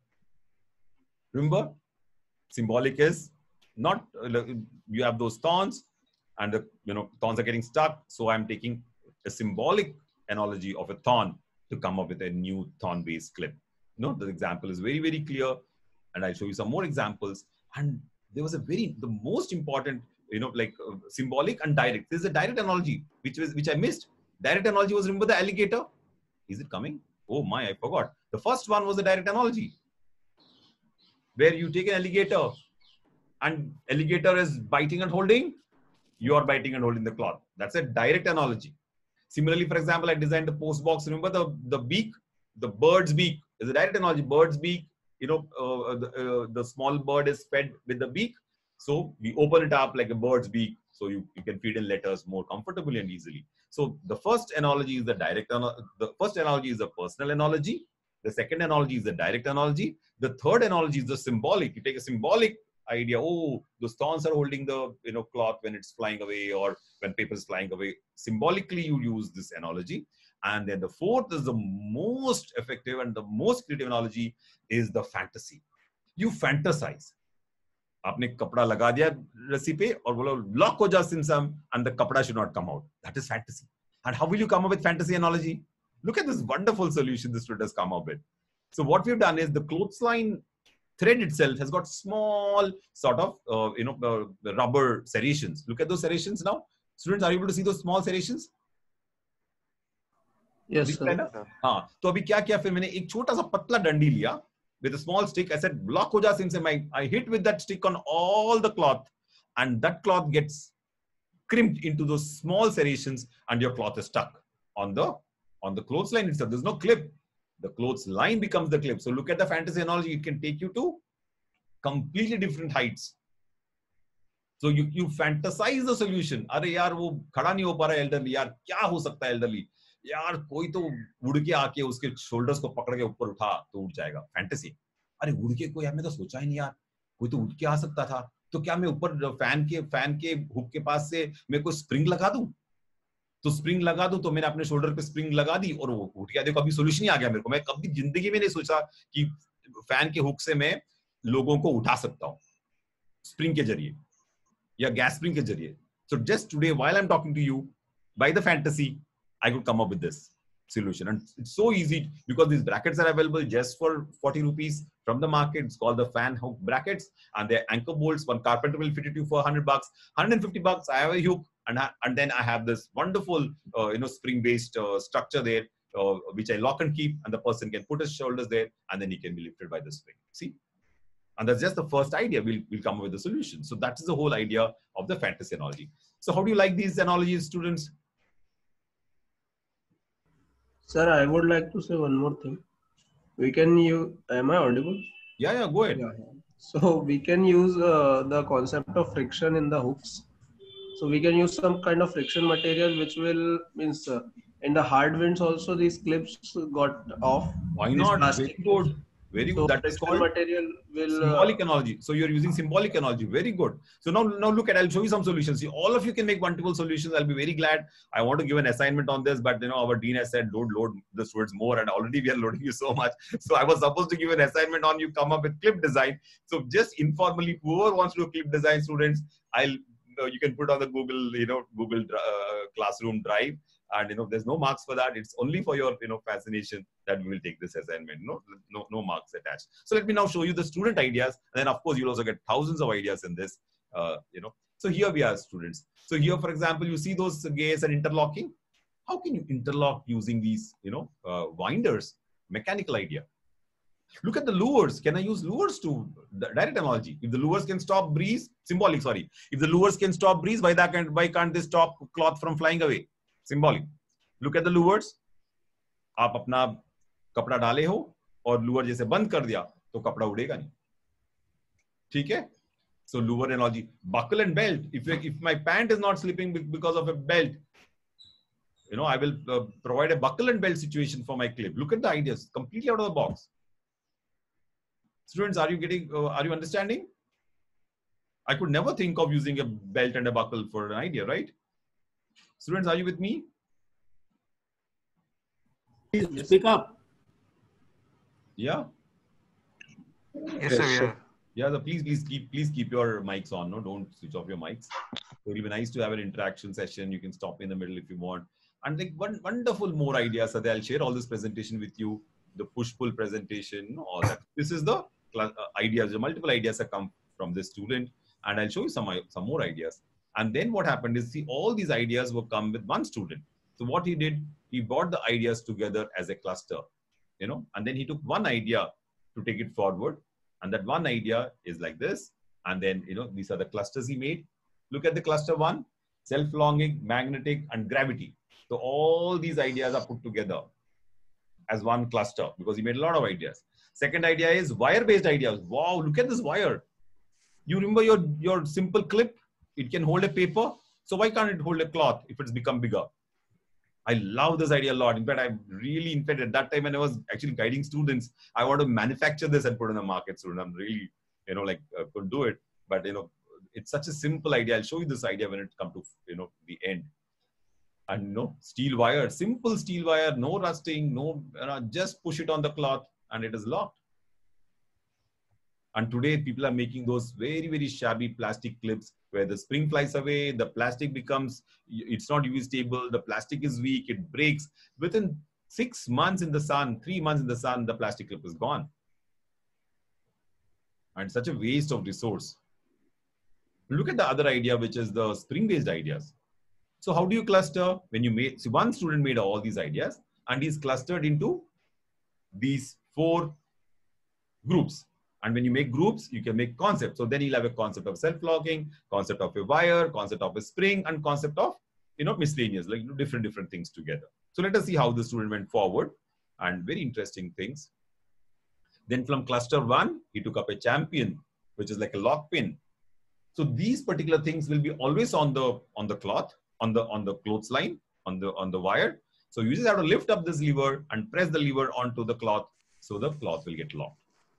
Remember, symbolic is not, you have those thorns and the, thorns are getting stuck. So I'm taking a symbolic analogy of a thorn to come up with a new thorn-based clip. The example is very, very clear. And I'll show you some more examples. And there was the most important, symbolic and direct. There's a direct analogy, which I missed. Direct analogy was, remember the alligator? Is it coming? Oh my, I forgot. The first one was the direct analogy, where you take an alligator and alligator is biting and holding, you are biting and holding the cloth. That's a direct analogy. Similarly, for example, I designed the post box. Remember the beak, the bird's beak is a direct analogy. Bird's beak, the small bird is fed with the beak. So we open it up like a bird's beak. So you can feed in letters more comfortably and easily. So the first analogy is the direct analogy. The first analogy is the personal analogy. The second analogy is the direct analogy. The third analogy is the symbolic. You take a symbolic idea. Oh, those thorns are holding the cloth when it's flying away or when paper is flying away. Symbolically, you use this analogy. And then the fourth is the most effective and the most creative analogy is the fantasy. You fantasize. आपने कपड़ा लगा दिया रस्सी पे और बोलो lock हो जा सिंसम and the कपड़ा should not come out. That is fantasy. And how will you come up with fantasy analogy? Look at this wonderful solution this student has come up with. So what we've done is the clothesline thread itself has got small sort of the rubber serrations. Look at those serrations now. Students, are you able to see those small serrations? Yes, sir. हाँ, तो अभी क्या किया फिर मैंने एक छोटा सा पतला डंडी लिया with a small stick. I said block ho ja sinsam. I hit with that stick on all the cloth, and that cloth gets crimped into those small serrations, and your cloth is stuck on the clothesline itself. There's no clip. The clothesline becomes the clip. So look at the fantasy analogy. It can take you to completely different heights. So you fantasize the solution. अरे यार वो खड़ा नहीं हो पा रहा है elderly. यार क्या हो सकता है elderly? यार कोई तो उड़ के आके उसके shoulders को पकड़ के ऊपर उठा तो उठ जाएगा. Fantasy. अरे उड़ के कोई हमने तो सोचा ही नहीं यार. कोई तो उठ के आ सकता था. तो क्या मैं ऊपर फैन के हुक के पास से मैं कोई स्प्रिंग लगा दूं? तो स्प्रिंग लगा दूं तो मैंने अपने शोल्डर पे स्प्रिंग लगा दी और वो उठ गया. देखो अभी सॉल्यूशन ही आ गया मेरे को. मैं कभी जिंदगी में नहीं सोचा कि फैन के हुक से मैं लोगों को उठा सकता हूं स्प्रिंग के जरिए या गैस स्प्रिंग के जरिए. So just today while I'm talking to you, by the fantasy I could come up with this. solution. And it's so easy because these brackets are available just for 40 rupees from the market. It's called the fan hook brackets, and they're anchor bolts. One carpenter will fit it to you for 100 bucks, 150 bucks. I have a hook, and then I have this wonderful, spring-based structure there, which I lock and keep, and the person can put his shoulders there, and then he can be lifted by the spring. See? And that's just the first idea. We'll come up with a solution. So that is the whole idea of the fantasy analogy. So how do you like these analogies, students? Sir, I would like to say one more thing. We can use, am I audible? Yeah, go ahead. Yeah. So we can use the concept of friction in the hooks. So we can use some kind of friction material which will, means in the hard winds also these clips got off. Why not? Plastic. Very good. Very good. So That is small material will... symbolic analogy. So you're using symbolic analogy. Very good. So now look at, I'll show you some solutions. See, all of you can make multiple solutions. I'll be very glad. I want to give an assignment on this, but our dean has said, don't load the students more, and already we are loading you so much. So I was supposed to give an assignment on you come up with clip design. So just informally, whoever wants to do clip design, students, you can put on the Google, Google Classroom Drive. And there's no marks for that. It's only for your fascination that we will take this assignment. No marks attached. So let me now show you the student ideas, and then of course you'll also get thousands of ideas in this. So here we are, students. So here, for example, you see those gates and interlocking. How can you interlock using these winders? Mechanical idea. Look at the lures. Can I use lures to direct analogy? If the lures can stop breeze, symbolic. Sorry. If the lures can stop breeze, why can't they stop cloth from flying away? Symbolic. Look at the lures. आप अपना कपड़ा डाले हो और Louvre जैसे बंद कर दिया तो कपड़ा उड़ेगा नहीं. ठीक है? So lure analogy. Buckle and belt. If my pant is not slipping because of a belt, I will provide a buckle and belt situation for my clip. Look at the ideas. Completely out of the box. Students, are you understanding? I could never think of using a belt and a buckle for an idea, right? Students, are you with me? Please speak up. Yeah. Yes, sir. Yeah. So please keep your mics on. No, don't switch off your mics. So it'll be nice to have an interaction session. You can stop in the middle if you want. And like wonderful more ideas. So I'll share all this presentation with you. The push-pull presentation, all that. This is the ideas. The multiple ideas have come from this student, and I'll show you some more ideas. And then what happened is, see, all these ideas will come with one student. So what he did, he brought the ideas together as a cluster, and then he took one idea to take it forward. And that one idea is like this. And then, these are the clusters he made. Look at the cluster one, self-longing, magnetic, and gravity. So all these ideas are put together as one cluster because he made a lot of ideas. Second idea is wire-based ideas. Wow, look at this wire. You remember your simple clip? It can hold a paper. So why can't it hold a cloth if it's become bigger? I love this idea a lot. In fact, at that time when I was actually guiding students, I want to manufacture this and put in the market soon. I'm really, could do it. But, it's such a simple idea. I'll show you this idea when it comes to, the end. And, steel wire, simple steel wire, no rusting, just push it on the cloth and it is locked. And today people are making those very, very shabby plastic clips where the spring flies away, the plastic becomes, it's not UV stable, the plastic is weak, it breaks. Within 6 months in the sun, 3 months in the sun, the plastic clip is gone. And such a waste of resource. Look at the other idea, which is the spring-based ideas. So how do you cluster? When you see, one student made all these ideas and he's clustered into these 4 groups. And when you make groups, you can make concepts. So then you'll have a concept of self-locking, concept of a wire, concept of a spring, and concept of, miscellaneous, like different things together. So let us see how the student went forward, and very interesting things. Then from cluster 1, he took up a champion, which is like a lock pin. So these particular things will be always on the cloth, on the clothesline, on the wire. So you just have to lift up this lever and press the lever onto the cloth, so the cloth will get locked.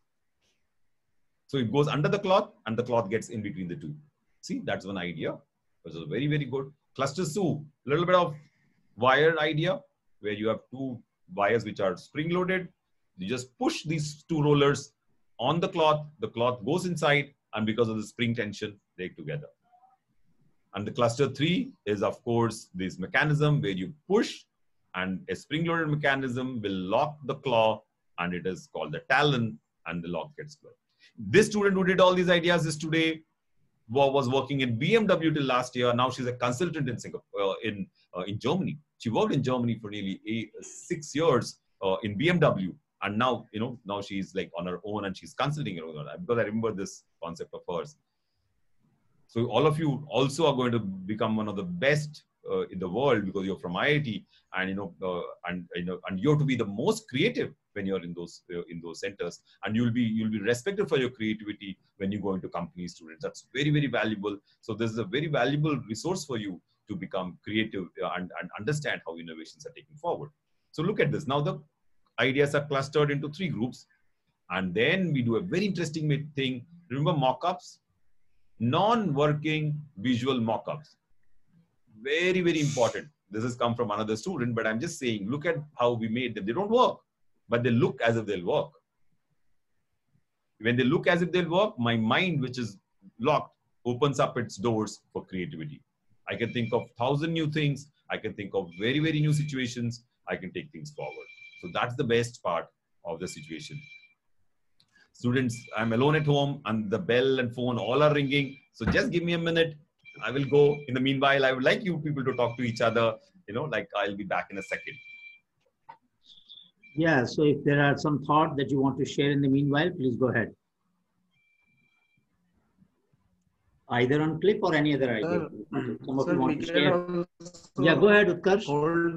So it goes under the cloth and the cloth gets in between the two. See, that's one idea, which is very, very good. Cluster 2, a little bit of wire idea where you have 2 wires which are spring loaded. You just push these 2 rollers on the cloth goes inside, and because of the spring tension, they together. And the cluster 3 is, of course, this mechanism where you push and a spring-loaded mechanism will lock the claw, and it is called the talon, and the lock gets closed. This student who did all these ideas is today was working in BMW till last year. Now she's a consultant in Singapore, in Germany. She worked in Germany for nearly 6 years in BMW, and now now she's like on her own and she's consulting her own, because I remember this concept of hers. So all of you also are going to become one of the best in the world because you're from IIT, and and you have to be the most creative when you're in those centers, and you'll be respected for your creativity when you go into company students. That's very, very valuable. So this is a very valuable resource for you to become creative and understand how innovations are taken forward. So look at this. Now the ideas are clustered into 3 groups, and then we do a very interesting thing. Remember mock-ups? Non-working visual mock-ups. Very, very important. This has come from another student, but I'm just saying, look at how we made them. They don't work, but they look as if they'll work. When they look as if they'll work, my mind, which is locked, opens up its doors for creativity. I can think of 1,000 new things. I can think of very, very new situations. I can take things forward. So that's the best part of the situation. Students, I'm alone at home and the bell and phone all are ringing. So just give me a minute. I will go. In the meanwhile, I would like you people to talk to each other. Like I'll be back in a second. Yeah, so if there are some thoughts that you want to share in the meanwhile, please go ahead. Either on Clip or any other idea. Some of you want to share. Yeah, go ahead, Utkarsh.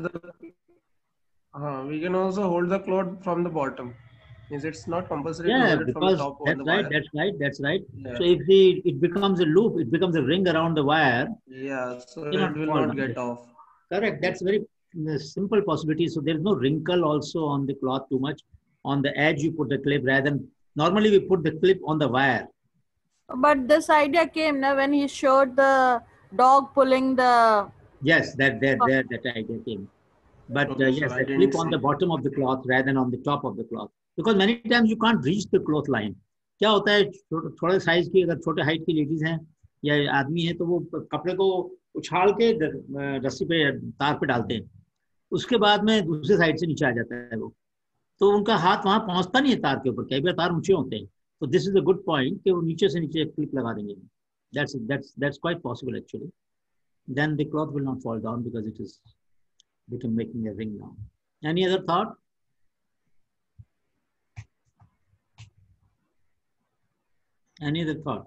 We can also hold the cloth from the bottom. It's not compulsory yeah, to hold it from the because top that's on the right, wire. that's right. Yeah. So if it becomes a loop, it becomes a ring around the wire. Yeah, so it cannot will fall not down. get off. Correct. That's very simple possibility. So there's no wrinkle also on the cloth too much. On the edge, you put the clip rather than normally we put the clip on the wire. But this idea came now when he showed the dog pulling the. Yes, that idea came. But Okay, yes, so I the didn't clip on see. the bottom of the cloth rather than on the top of the cloth. Because many times you can't reach the cloth line. क्या होता है थोड़े size की अगर छोटे height की ladies हैं या आदमी है तो वो कपड़े को उछाल के रस्सी पे तार पे डालते हैं, उसके बाद में दूसरे साइड से नीचे आ जाता है वो, तो उनका हाथ वहां पहुंचता नहीं है तार के ऊपर, कई बार तार ऊंचे होते हैं, तो this is a good point कि वो नीचे से नीचे क्लिप लगा देंगे. That's quite possible actually. Then the cloth will not fall down because it is become making a ring now. Any other thought? Any other thought?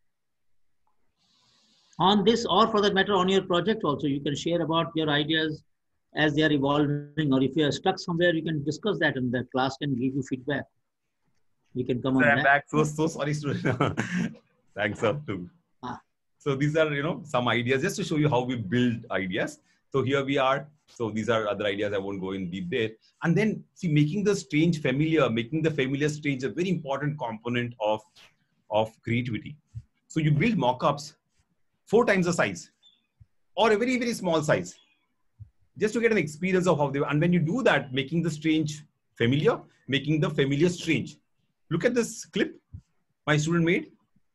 On this, or for that matter, on your project also, you can share about your ideas as they are evolving, or if you are stuck somewhere, you can discuss that and the class can give you feedback. We can come on back. So sorry, student. Thanks up too. So these are, some ideas just to show you how we build ideas. So here we are. So these are other ideas. I won't go in deep there. And then see, making the strange familiar, making the familiar strange, a very important component of creativity. So you build mock-ups 4 times the size or a very, very small size, just to get an experience of how they, and when you do that, making the strange familiar, making the familiar strange. Look at this clip my student made.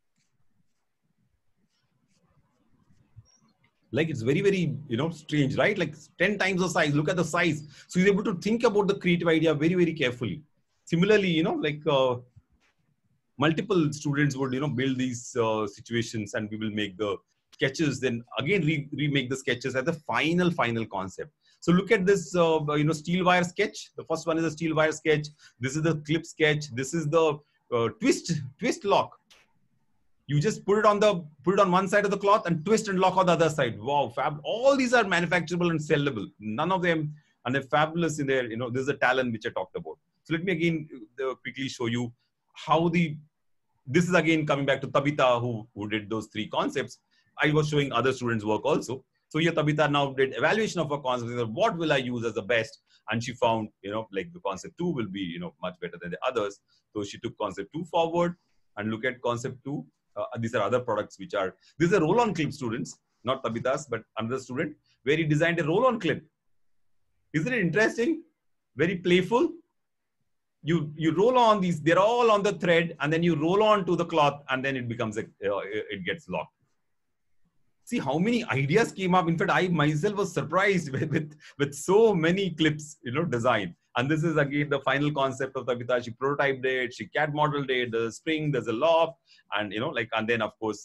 Like it's very, very, strange, right? Like 10 times the size. Look at the size. So he's able to think about the creative idea very, very carefully. Similarly, multiple students would, build these situations, and we will make the sketches. Then again, remake the sketches as the final concept. So look at this, steel wire sketch. The first one is a steel wire sketch. This is the clip sketch. This is the twist lock. You just put it on one side of the cloth and twist and lock on the other side. Wow, fab! All these are manufacturable and sellable. None of them, and they're fabulous in there. This is a talent which I talked about. So let me again quickly show you how this is again coming back to Tabitha, who did those 3 concepts. I was showing other students' work also. So here Tabitha now did evaluation of her concepts. What will I use as the best? And she found, like the concept 2 will be, much better than the others. So she took concept 2 forward, and look at concept 2. These are other products these are roll-on clip students, not Tabitha's, but another student, where he designed a roll-on clip. Isn't it interesting? Very playful. You roll on these, they're all on the thread, and then you roll on to the cloth, and then it becomes it gets locked. see how many ideas came up. In fact, I myself was surprised with so many clips, design. And this is again the final concept of Tabitha. She prototyped it, she CAD modeled it, there's a spring, there's a loft, and and then of course,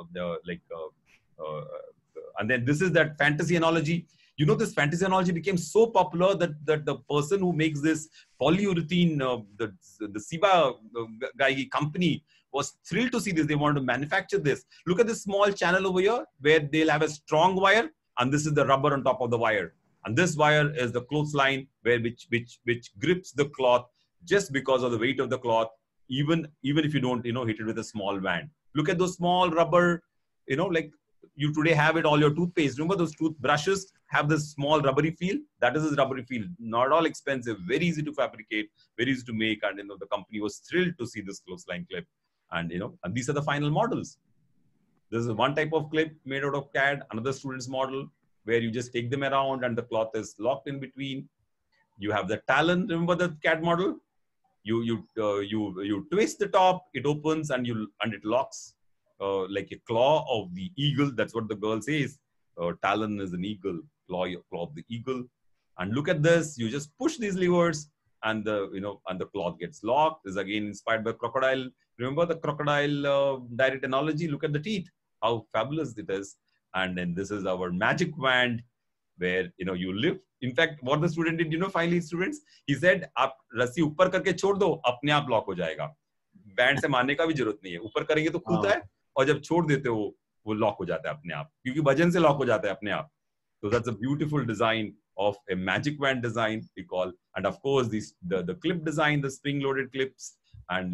and then this is that fantasy analogy. This fantasy analogy became so popular that the person who makes this polyurethane, the Siba guy company, was thrilled to see this. They wanted to manufacture this. Look at this small channel over here where they'll have a strong wire, and this is the rubber on top of the wire. And this wire is the clothesline which grips the cloth just because of the weight of the cloth, even if you don't, hit it with a small wand. Look at those small rubber, like you today have it all your toothpaste. Remember those toothbrushes have this small rubbery feel? That is this rubbery feel. Not all expensive, very easy to fabricate, very easy to make. And, the company was thrilled to see this clothesline clip. And, and these are the final models. This is one type of clip made out of CAD, another student's model, where you just take them around and the cloth is locked in between. You have the talon, remember the CAD model? You twist the top, it opens and it locks like a claw of the eagle. That's what the girl says. Talon is an eagle, claw of the eagle. And look at this, you just push these levers and the cloth gets locked. This is again inspired by crocodile. Remember the crocodile direct analogy? Look at the teeth, how fabulous it is. And then this is our magic wand where, you lift. In fact, what the student did, finally students, he said, "Aap rassi upar karke chhod do, apne aap lock ho jayega." Band se मारने का भी जरूरत नहीं है. ऊपर करेंगे तो खुलता है और जब छोड़ देते हो वो लॉक हो जाता है अपने आप, क्योंकि वजन से लॉक हो जाता है अपने आप. So that's a beautiful design of a magic wand design, we call. And of course, the clip design, the spring loaded clips, and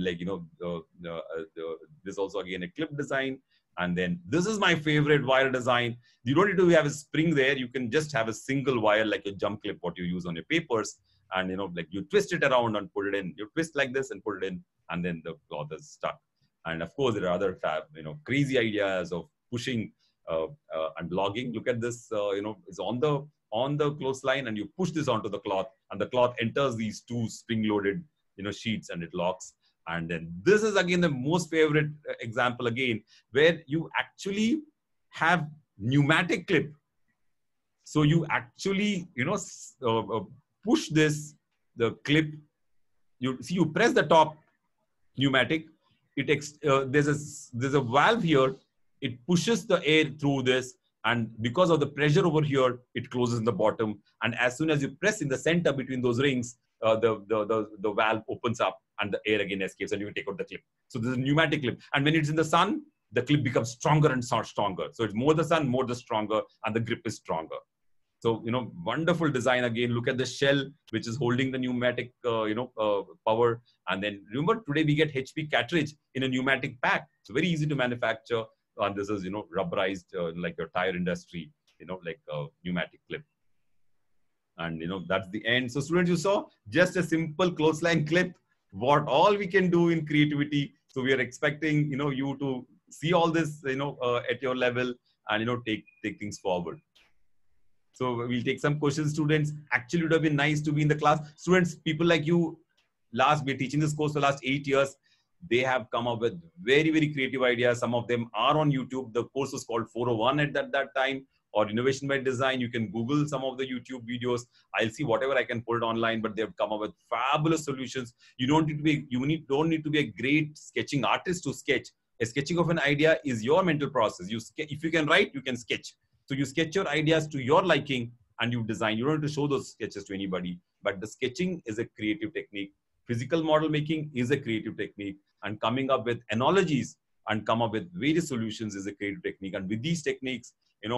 this also again a clip design. And then this is my favorite wire design. You don't need to have a spring there. You can just have a single wire like a jump clip, what you use on your papers. And, you twist it around and put it in. You twist like this and put it in, and then the cloth is stuck. And of course, there are other crazy ideas of pushing and logging. Look at this, it's on the clothesline, and you push this onto the cloth, and the cloth enters these two spring-loaded, sheets, and it locks. And then this is again the most favorite example again, where you actually have pneumatic clip. So you actually, push this, the clip, you press the top pneumatic, there's a valve here, it pushes the air through this, and because of the pressure over here, it closes in the bottom. And as soon as you press in the center between those rings, the valve opens up and the air again escapes, and you can take out the clip. So this is a pneumatic clip. And when it's in the sun, the clip becomes stronger and stronger. So it's more the sun, more the stronger, and the grip is stronger. So, wonderful design again. Look at the shell, which is holding the pneumatic, power. And then remember, today we get HP cartridge in a pneumatic pack. It's very easy to manufacture. And this is, rubberized, like your tire industry, like a pneumatic clip. And, that's the end. So students, you saw just a simple clothesline clip, what all we can do in creativity. So we are expecting, you to see all this, at your level and, take things forward. So we'll take some questions, students. Actually, it would have been nice to be in the class. Students, people like you, we're teaching this course for the last 8 years. They have come up with very, very creative ideas. Some of them are on YouTube. The course was called 401 at that time, or Innovation by Design. You can Google some of the YouTube videos. I'll see whatever I can put online, but they've come up with fabulous solutions. You don't need to be a great sketching artist to sketch. A sketching of an idea is your mental process. If you can write, you can sketch. So you sketch your ideas to your liking and you design. You don't have to show those sketches to anybody, but the sketching is a creative technique. Physical model making is a creative technique, and coming up with analogies and come up with various solutions is a creative technique. And with these techniques,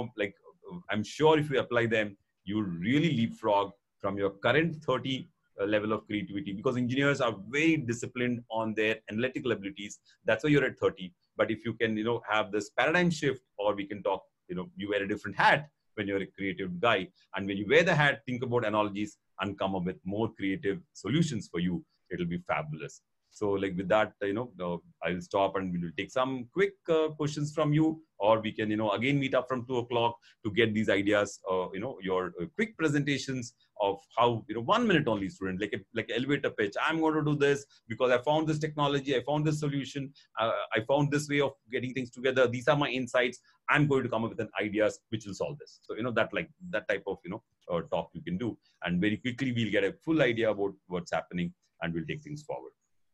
I'm sure if you apply them, you will really leapfrog from your current 30 level of creativity, because engineers are very disciplined on their analytical abilities. That's why you're at 30. But if you can, have this paradigm shift, or we can talk, you wear a different hat when you're a creative guy. And when you wear the hat, think about analogies and come up with more creative solutions for you. It'll be fabulous. So like with that, I'll stop and we will take some quick questions from you, or we can, again meet up from 2 o'clock to get these ideas, your quick presentations of how, 1 minute only, student, like elevator pitch. I'm going to do this because I found this technology, I found this solution, I found this way of getting things together. These are my insights. I'm going to come up with an ideas which will solve this. So, that type of, talk you can do. And very quickly, we'll get a full idea about what's happening and we'll take things forward.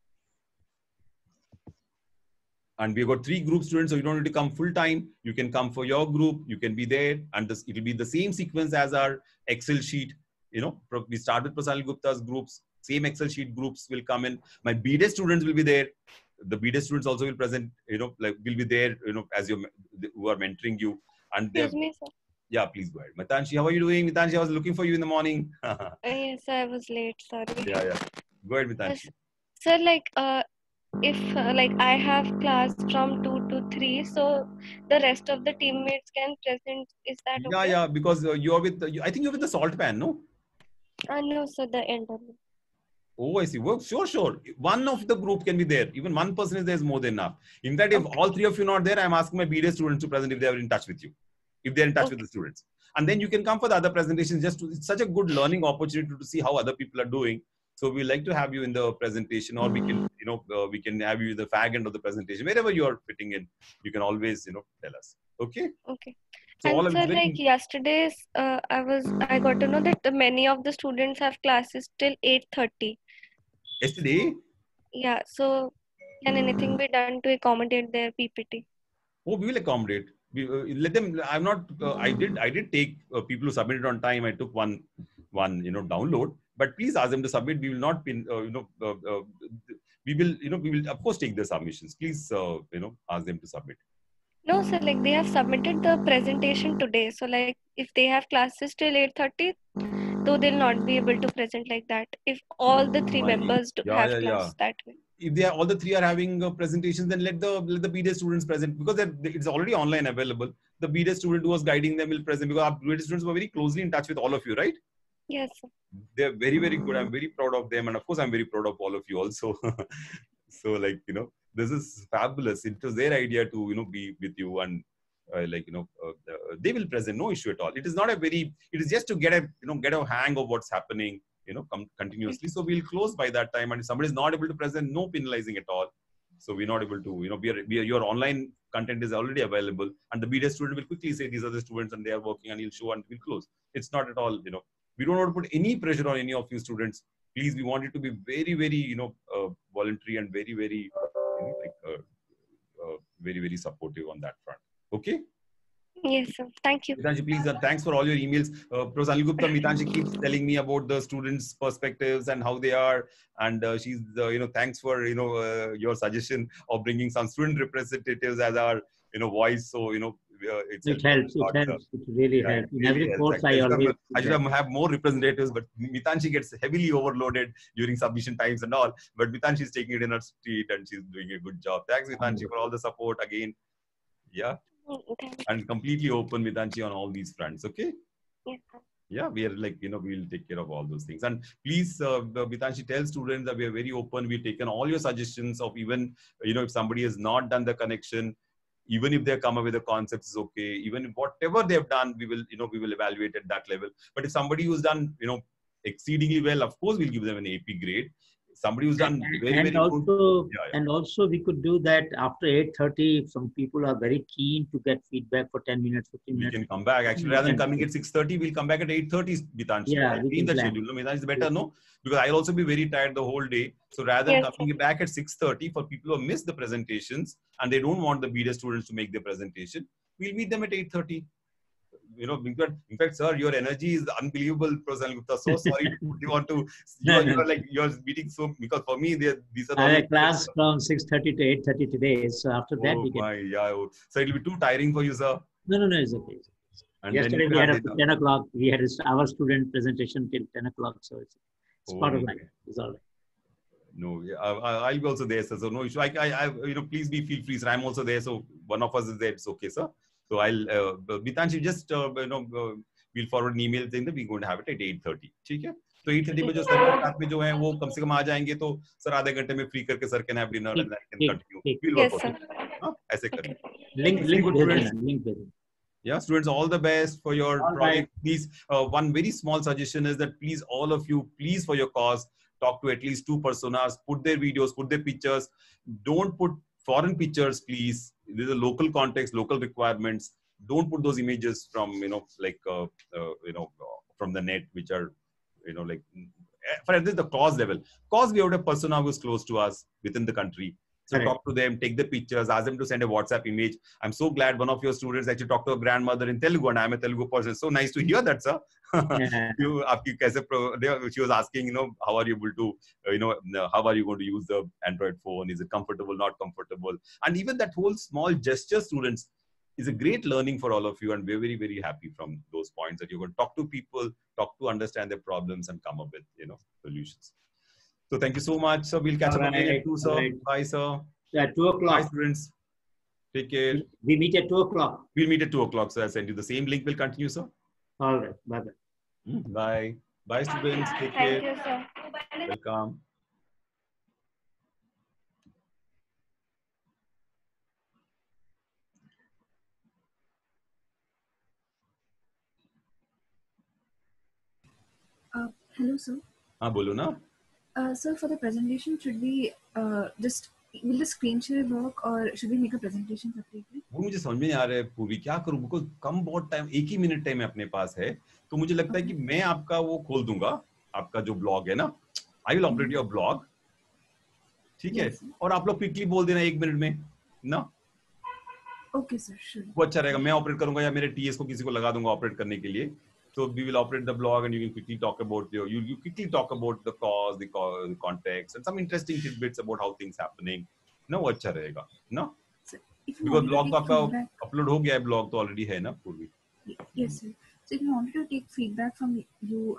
And we've got 3 group students, so you don't need to come full time. You can come for your group. You can be there, and it will be the same sequence as our Excel sheet. We start with Prasanil Gupta's groups. Same Excel sheet groups will come in. My BDES students will be there. The BDES students also will present. Will be there. As who are mentoring you. And excuse me, sir. Yeah, please go ahead. Mitanshi, how are you doing? Mitanshi, I was looking for you in the morning. Yes, I was late. Sorry. Yeah. Go ahead, Mitanshi. Sir, if I have class from 2 to 3, so the rest of the teammates can present. Is that okay? Yeah, because you're with, I think you're with the salt pan, no? No, sir, the elderly. Oh, I see. Well, sure. One of the group can be there. Even one person is there is more than enough. In fact, if all 3 of you are not there, I'm asking my BDES students to present if they are in touch with you. If they're in touch with the students. And then you can come for the other presentations. It's such a good learning opportunity to see how other people are doing. So we like to have you in the presentation, or we can, we can have you in the fag end of the presentation. Wherever you are fitting in, you can always, tell us. Okay? Okay. So and sir, yesterday, I got to know that many of the students have classes till 8:30. Yesterday? Yeah. So can anything be done to accommodate their PPT? Oh, we will accommodate. We, let them. I'm not. I did take people who submitted on time. I took one download. But please ask them to submit. We will not pin. We will of course take the submissions. Please ask them to submit. No, sir. They have submitted the presentation today. So if they have classes till 8:30, though they'll not be able to present like that. If all the 3 members have class that way. If they are, all the 3 are having presentations, then let the BDES students present, because it's already online available. The BDES student who was guiding them will present, because our BDES students were very closely in touch with all of you, right? Yes, sir. They're very, very good. I'm very proud of them. And of course, I'm very proud of all of you also. So this is fabulous. It was their idea to, be with you, and they will present, no issue at all. It is not it is just to get a hang of what's happening, continuously. So we'll close by that time. And if somebody is not able to present, no penalizing at all. So we're not able to, your online content is already available, and the BDES student will quickly say, these are the students and they are working, and he'll show and we'll close. It's not at all, we don't want to put any pressure on any of you students. Please, we want it to be very, very, voluntary and very, very, very, very supportive on that front. Okay? Yes, sir. Thank you. Mitanshi, please, thanks for all your emails. Prasanil Gupta, Mitanshi keeps telling me about the students' perspectives and how they are. And she's, thanks for, your suggestion of bringing some student representatives as our, voice. So, it helps. It really helps. In every course, I should have more representatives, but Mitanshi gets heavily overloaded during submission times and all. But Mitanshi is taking it in her street and she's doing a good job. Thanks, Mitanshi, for all the support again. Yeah. And completely open, Mitanshi, on all these fronts. Okay. Yes, sir. Yeah, we are we'll take care of all those things. And please, Mitanshi, tell students that we are very open. We've taken all your suggestions of even, if somebody has not done the connection, even if they come up with the concepts is okay. Even whatever they've done, we will evaluate at that level. But if somebody who's done, exceedingly well, of course, we'll give them an AP grade. Somebody who's done very also, good. And also we could do that after 8:30. If some people are very keen to get feedback for 10 minutes, 15 minutes. We can come back. Actually, rather than coming at 6:30, we'll come back at 8:30, Mitanshi. Yeah, in the schedule. Mitanshi is better, no? Because I'll also be very tired the whole day. So rather than coming back at 6:30, for people who miss the presentations and they don't want the BDES students to make their presentation, we'll meet them at 8:30. In fact, sir, your energy is unbelievable, Prasanil Gupta. So sorry to put you on to, you're meeting so, because for me, these are I have a class from 6:30 to 8:30 today. So after that, we can. So it'll be too tiring for you, sir. No, it's okay. And yesterday we had 10 o'clock. We had our student presentation till 10 o'clock. So it's part of life. It's all right. No, I'll be also there, sir. So no issue. Please feel free, sir. I'm also there. So one of us is there. It's okay, sir. So Mitanshi, just, we'll forward an email saying that we're going to have it at 8:30. Okay? तो 8:30 में जो sir के साथ में जो है वो कम से कम आ जाएंगे तो सर आधे घंटे में फ्री करके sir can have dinner and can continue will work Yes, sir. Out ऐसे करें लिंक भेज देना, लिंक भेज देना. Yeah, students, all the best for your All project. right. Please, one very small suggestion is that please, all of you, please for your cause, talk to at least 2 personas, put their videos, put their pictures. Don't put foreign pictures, please. There's a local context, local requirements. Don't put those images from, from the net, which are, like, for at least the cause level. Cause we have a persona who is close to us within the country. So Correct. talk to them, take the pictures, ask them to send a WhatsApp image. I'm so glad one of your students actually talked to a grandmother in Telugu, and I'm a Telugu person. So nice to hear that, sir. Yeah. She was asking, how are you able to, how are you going to use the Android phone? Is it comfortable, not comfortable? And even that whole small gesture, students, is a great learning for all of you, and we're very, very happy from those points that you're going to talk to people, talk to understand their problems, and come up with, solutions. So thank you so much, sir. We'll catch up again at 2, sir. Right. Bye, sir. At 2 o'clock. Bye, students. Take care. We meet at 2 o'clock. We'll meet at 2 o'clock, sir. I'll send you the same link. Will continue, sir. All right. Bye-bye. Bye. Bye, students. Take Thank care. you, sir. Welcome. Hello, sir. हाँ बोलो ना. Sir, for the presentation, should we will the screen share work or should we make a presentation separately? वो मुझे समझ में नहीं आ रहा है पूर्वी क्या करूं बिकॉज कम बहुत टाइम 1 ही मिनट टाइम अपने पास है तो मुझे लगता है कि मैं आपका वो खोल दूंगा आपका जो ब्लॉग है ना I will operate your blog ठीक है और आप लोग क्विकली बोल देना 1 मिनट में ना ओके सर श्योर वो अच्छा रहेगा मैं ऑपरेट करूंगा या मेरे टीएस को किसी को लगा दूंगा ऑपरेट करने के लिए so we will operate the blog and you can quickly talk about you quickly talk about the cause the context and some interesting tidbits about how things happening ना वो अच्छा रहेगा ना because blog तो आपका अपलोड हो गया है blog तो ऑलरेडी है ना पूर्वी yes sir so if you wanted to take feedback from you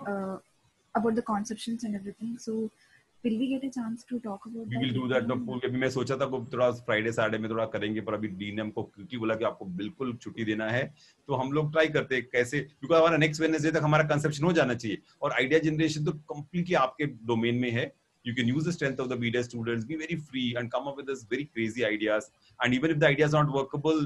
about the conceptions and everything so will we get a chance to talk about we will do that no पूर्वी अभी मैं सोचा था को थोड़ा फ्राइडे सैटरडे में थोड़ा करेंगे पर अभी डी ने हमको क्योंकि बोला कि आपको बिल्कुल छुट्टी देना है तो हम लोग ट्राई करते हैं कैसे बिकॉज़ हमारा नेक्स्ट वेडनेसडे तक हमारा कंसेप्शन हो जाना चाहिए और आइडिया जनरेशन तो कंप्लीटली आपके डोमेन में है you can use the strength of the BDS students be very free and come up with this very crazy ideas and even if the idea is not workable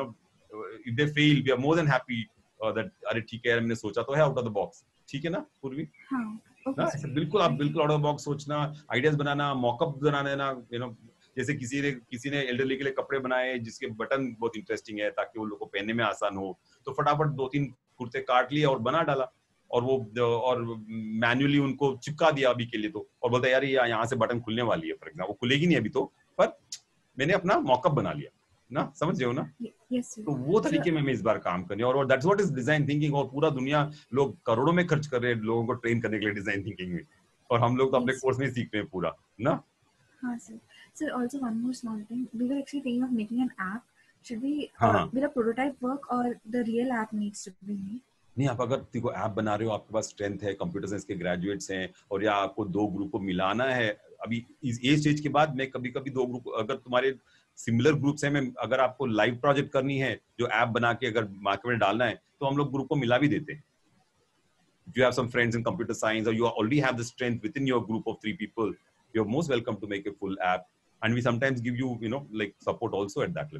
if they fail we are more than happy that अरे ठीक है यार मैंने सोचा तो है out of the box ठीक है ना पूर्वी हाँ ना बिल्कुल आप बिल्कुल आउट ऑफ बॉक्स सोचना आइडियाज बनाना मॉकअप बनाना ना जैसे किसी ने एल्डरली के लिए कपड़े बनाए जिसके बटन बहुत इंटरेस्टिंग है ताकि वो लोग को पहनने में आसान हो तो फटाफट 2-3 कुर्ते काट लिए और बना डाला और वो और मैन्युअली उनको चिपका दिया अभी के लिए तो और बोलता है यार ये यहाँ से बटन खुलने वाली है फॉर एग्जाम्पल वो खुलेगी नहीं अभी तो पर मैंने अपना मॉकअप बना लिया ना समझ रहे हो ना तो वो तरीके में मैं इस बार काम करनी और that's what is design thinking और पूरा दुनिया लोग करोड़ों में खर्च कर रहे हैं लोगों को ट्रेन करने के लिए डिजाइन थिंकिंग में और हम लोग तो अपने कोर्स में सीख रहे हैं पूरा ना हाँ sir also one more small thing we were actually thinking of making an app should we will a prototype work or the real app needs to be made नहीं आप अगर देखो ऐप बना रहे हो आपके पास स्ट्रेंथ है कंप्यूटर साइंस के ग्रेजुएट्स हैं और या आपको 2 ग्रुप को मिलाना है अभी इस स्टेज के बाद मैं कभी-कभी 2 ग्रुप अगर तुम्हारे सिमिलर ग्रुप्स हैं मैं अगर आपको लाइव प्रोजेक्ट करनी है जो ऐप बना के अगर मार्केट में डालना है तो हम लोग ग्रुप को मिला भी देते हैं if you have some friends in computer science or you already have the strength within your group of 3 people you're most welcome to make a full app and we sometimes give you like support also at that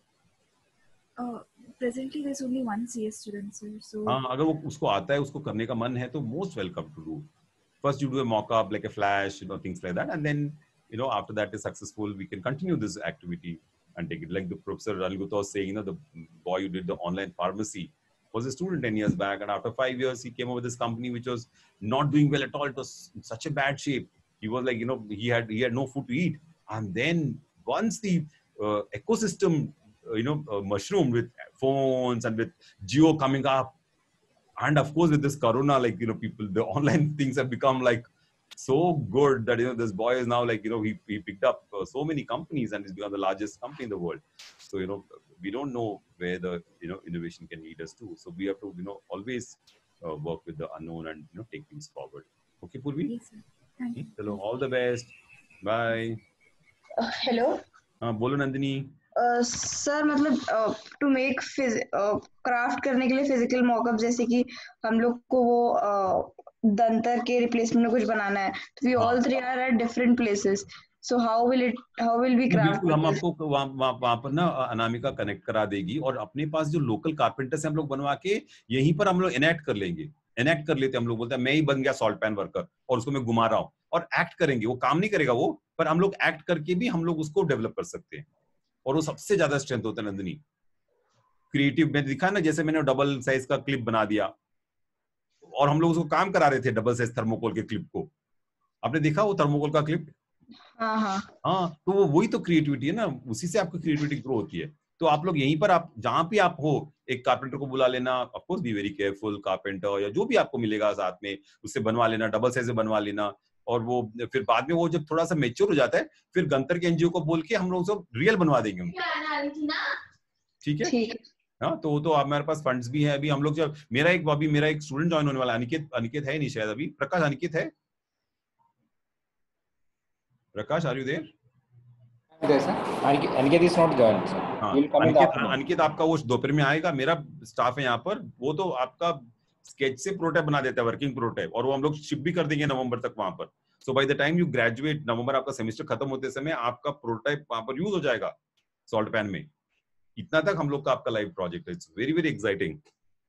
level presently there's only one CS student sir so अगर वो उसको आता है उसको करने का मन है तो most welcome to do first you do a mock up like a flash things like that and then after that is successful we can continue this activity and take it like the professor Ranigutta was saying the boy who did the online pharmacy was a student 10 years back and after 5 years he came up with this company which was not doing well at all it was in such a bad shape he was like he had no food to eat and then once the ecosystem mushroom with phones and with Jio coming up and of course with this corona like people the online things have become like so good that this boy is now like he picked up so many companies and he's become the largest company in the world so we don't know where the innovation can lead us to so we have to always work with the unknown and take things forward okay Purvi yes sir thank you hello all the best bye hello bolo Nandini sir मतलब to make craft करने के लिए physical mock-up, जैसे कि हम लोग को वो दंतर के रिप्लेसमेंट में कुछ बनाना है, तो we all three are at different places, so how will we craft? बिल्कुल, हम आपको वहां पर ना अनामिका कनेक्ट करा देगी, और अपने पास जो लोकल कारपेंटर से हम लोग बनवा के यहीं पर हम लोग इनेक्ट कर लेंगे, इनेक्ट कर लेते हैं। हम लोग बोलते हैं मैं ही बन गया सॉल्ट पैन वर्कर और उसको मैं घुमा रहा हूँ, और एक्ट करेंगे। वो काम नहीं करेगा वो, पर हम लोग एक्ट करके भी हम लोग उसको डेवलप कर सकते हैं, और वो सबसे ज्यादा स्ट्रेंथ होता है नंदिनी। क्रिएटिव में दिखा ना, जैसे मैंने डबल साइज का क्लिप बना दिया और हम लोग उसको काम करा रहे थे डबल साइज थर्मोकोल के क्लिप को। आपने देखा वो थर्मोकोल का क्लिप? हाँ, तो वो वही तो क्रिएटिविटी है ना, उसी से आपकी क्रिएटिविटी ग्रो होती है। तो आप लोग यहीं पर, आप जहां भी आप हो, एक कारपेंटर को बुला लेना, of course be very careful, carpenter या जो भी आपको मिलेगा साथ में, उससे बनवा लेना, डबल साइज में बनवा लेना। और वो फिर बाद में वो जब थोड़ा सा मेच्योर हो जाता है, फिर गंतर के एनजीओ को बोल के हम लोग सब रियल बनवा देंगे उनको। ठीक है? हाँ, तो वो तो हमारे पास फंड्स भी है अभी। हम लोग जब मेरा एक स्टूडेंट ज्वाइन होने वाला है, अनिकेत है नहीं शायद अभी, प्रकाश अनिकेत है? Prakash, are you there? Yes, sir. Aniket is not joined, sir. हाँ, He will come in the afternoon. Aniket आपका वो दोपहर में आएगा। मेरा स्टाफ है यहाँ पर, वो तो आपका स्केच से प्रोटोटाइप बना देता है, वर्किंग प्रोटोटाइप, और वो हम लोग शिप भी कर देंगे नवंबर तक वहां पर। So by the time you graduate, नवंबर आपका सेमेस्टर खत्म होते समय आपका प्रोटोटाइप वहां पर यूज हो जाएगा सॉल्ट पैन में। इतना तक हम लोग का आपका लाइव प्रोजेक्ट है। It's very very exciting.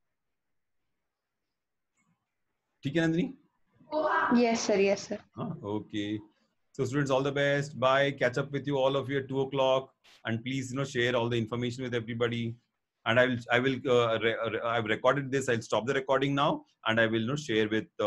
ठीक है Nandini? Yes sir, yes sir. Okay. So students, all the best. Bye. Catch up with you, all of you, at 2 o'clock. And please, share all the information with everybody. And I've recorded this. I'll stop the recording now, and I will share with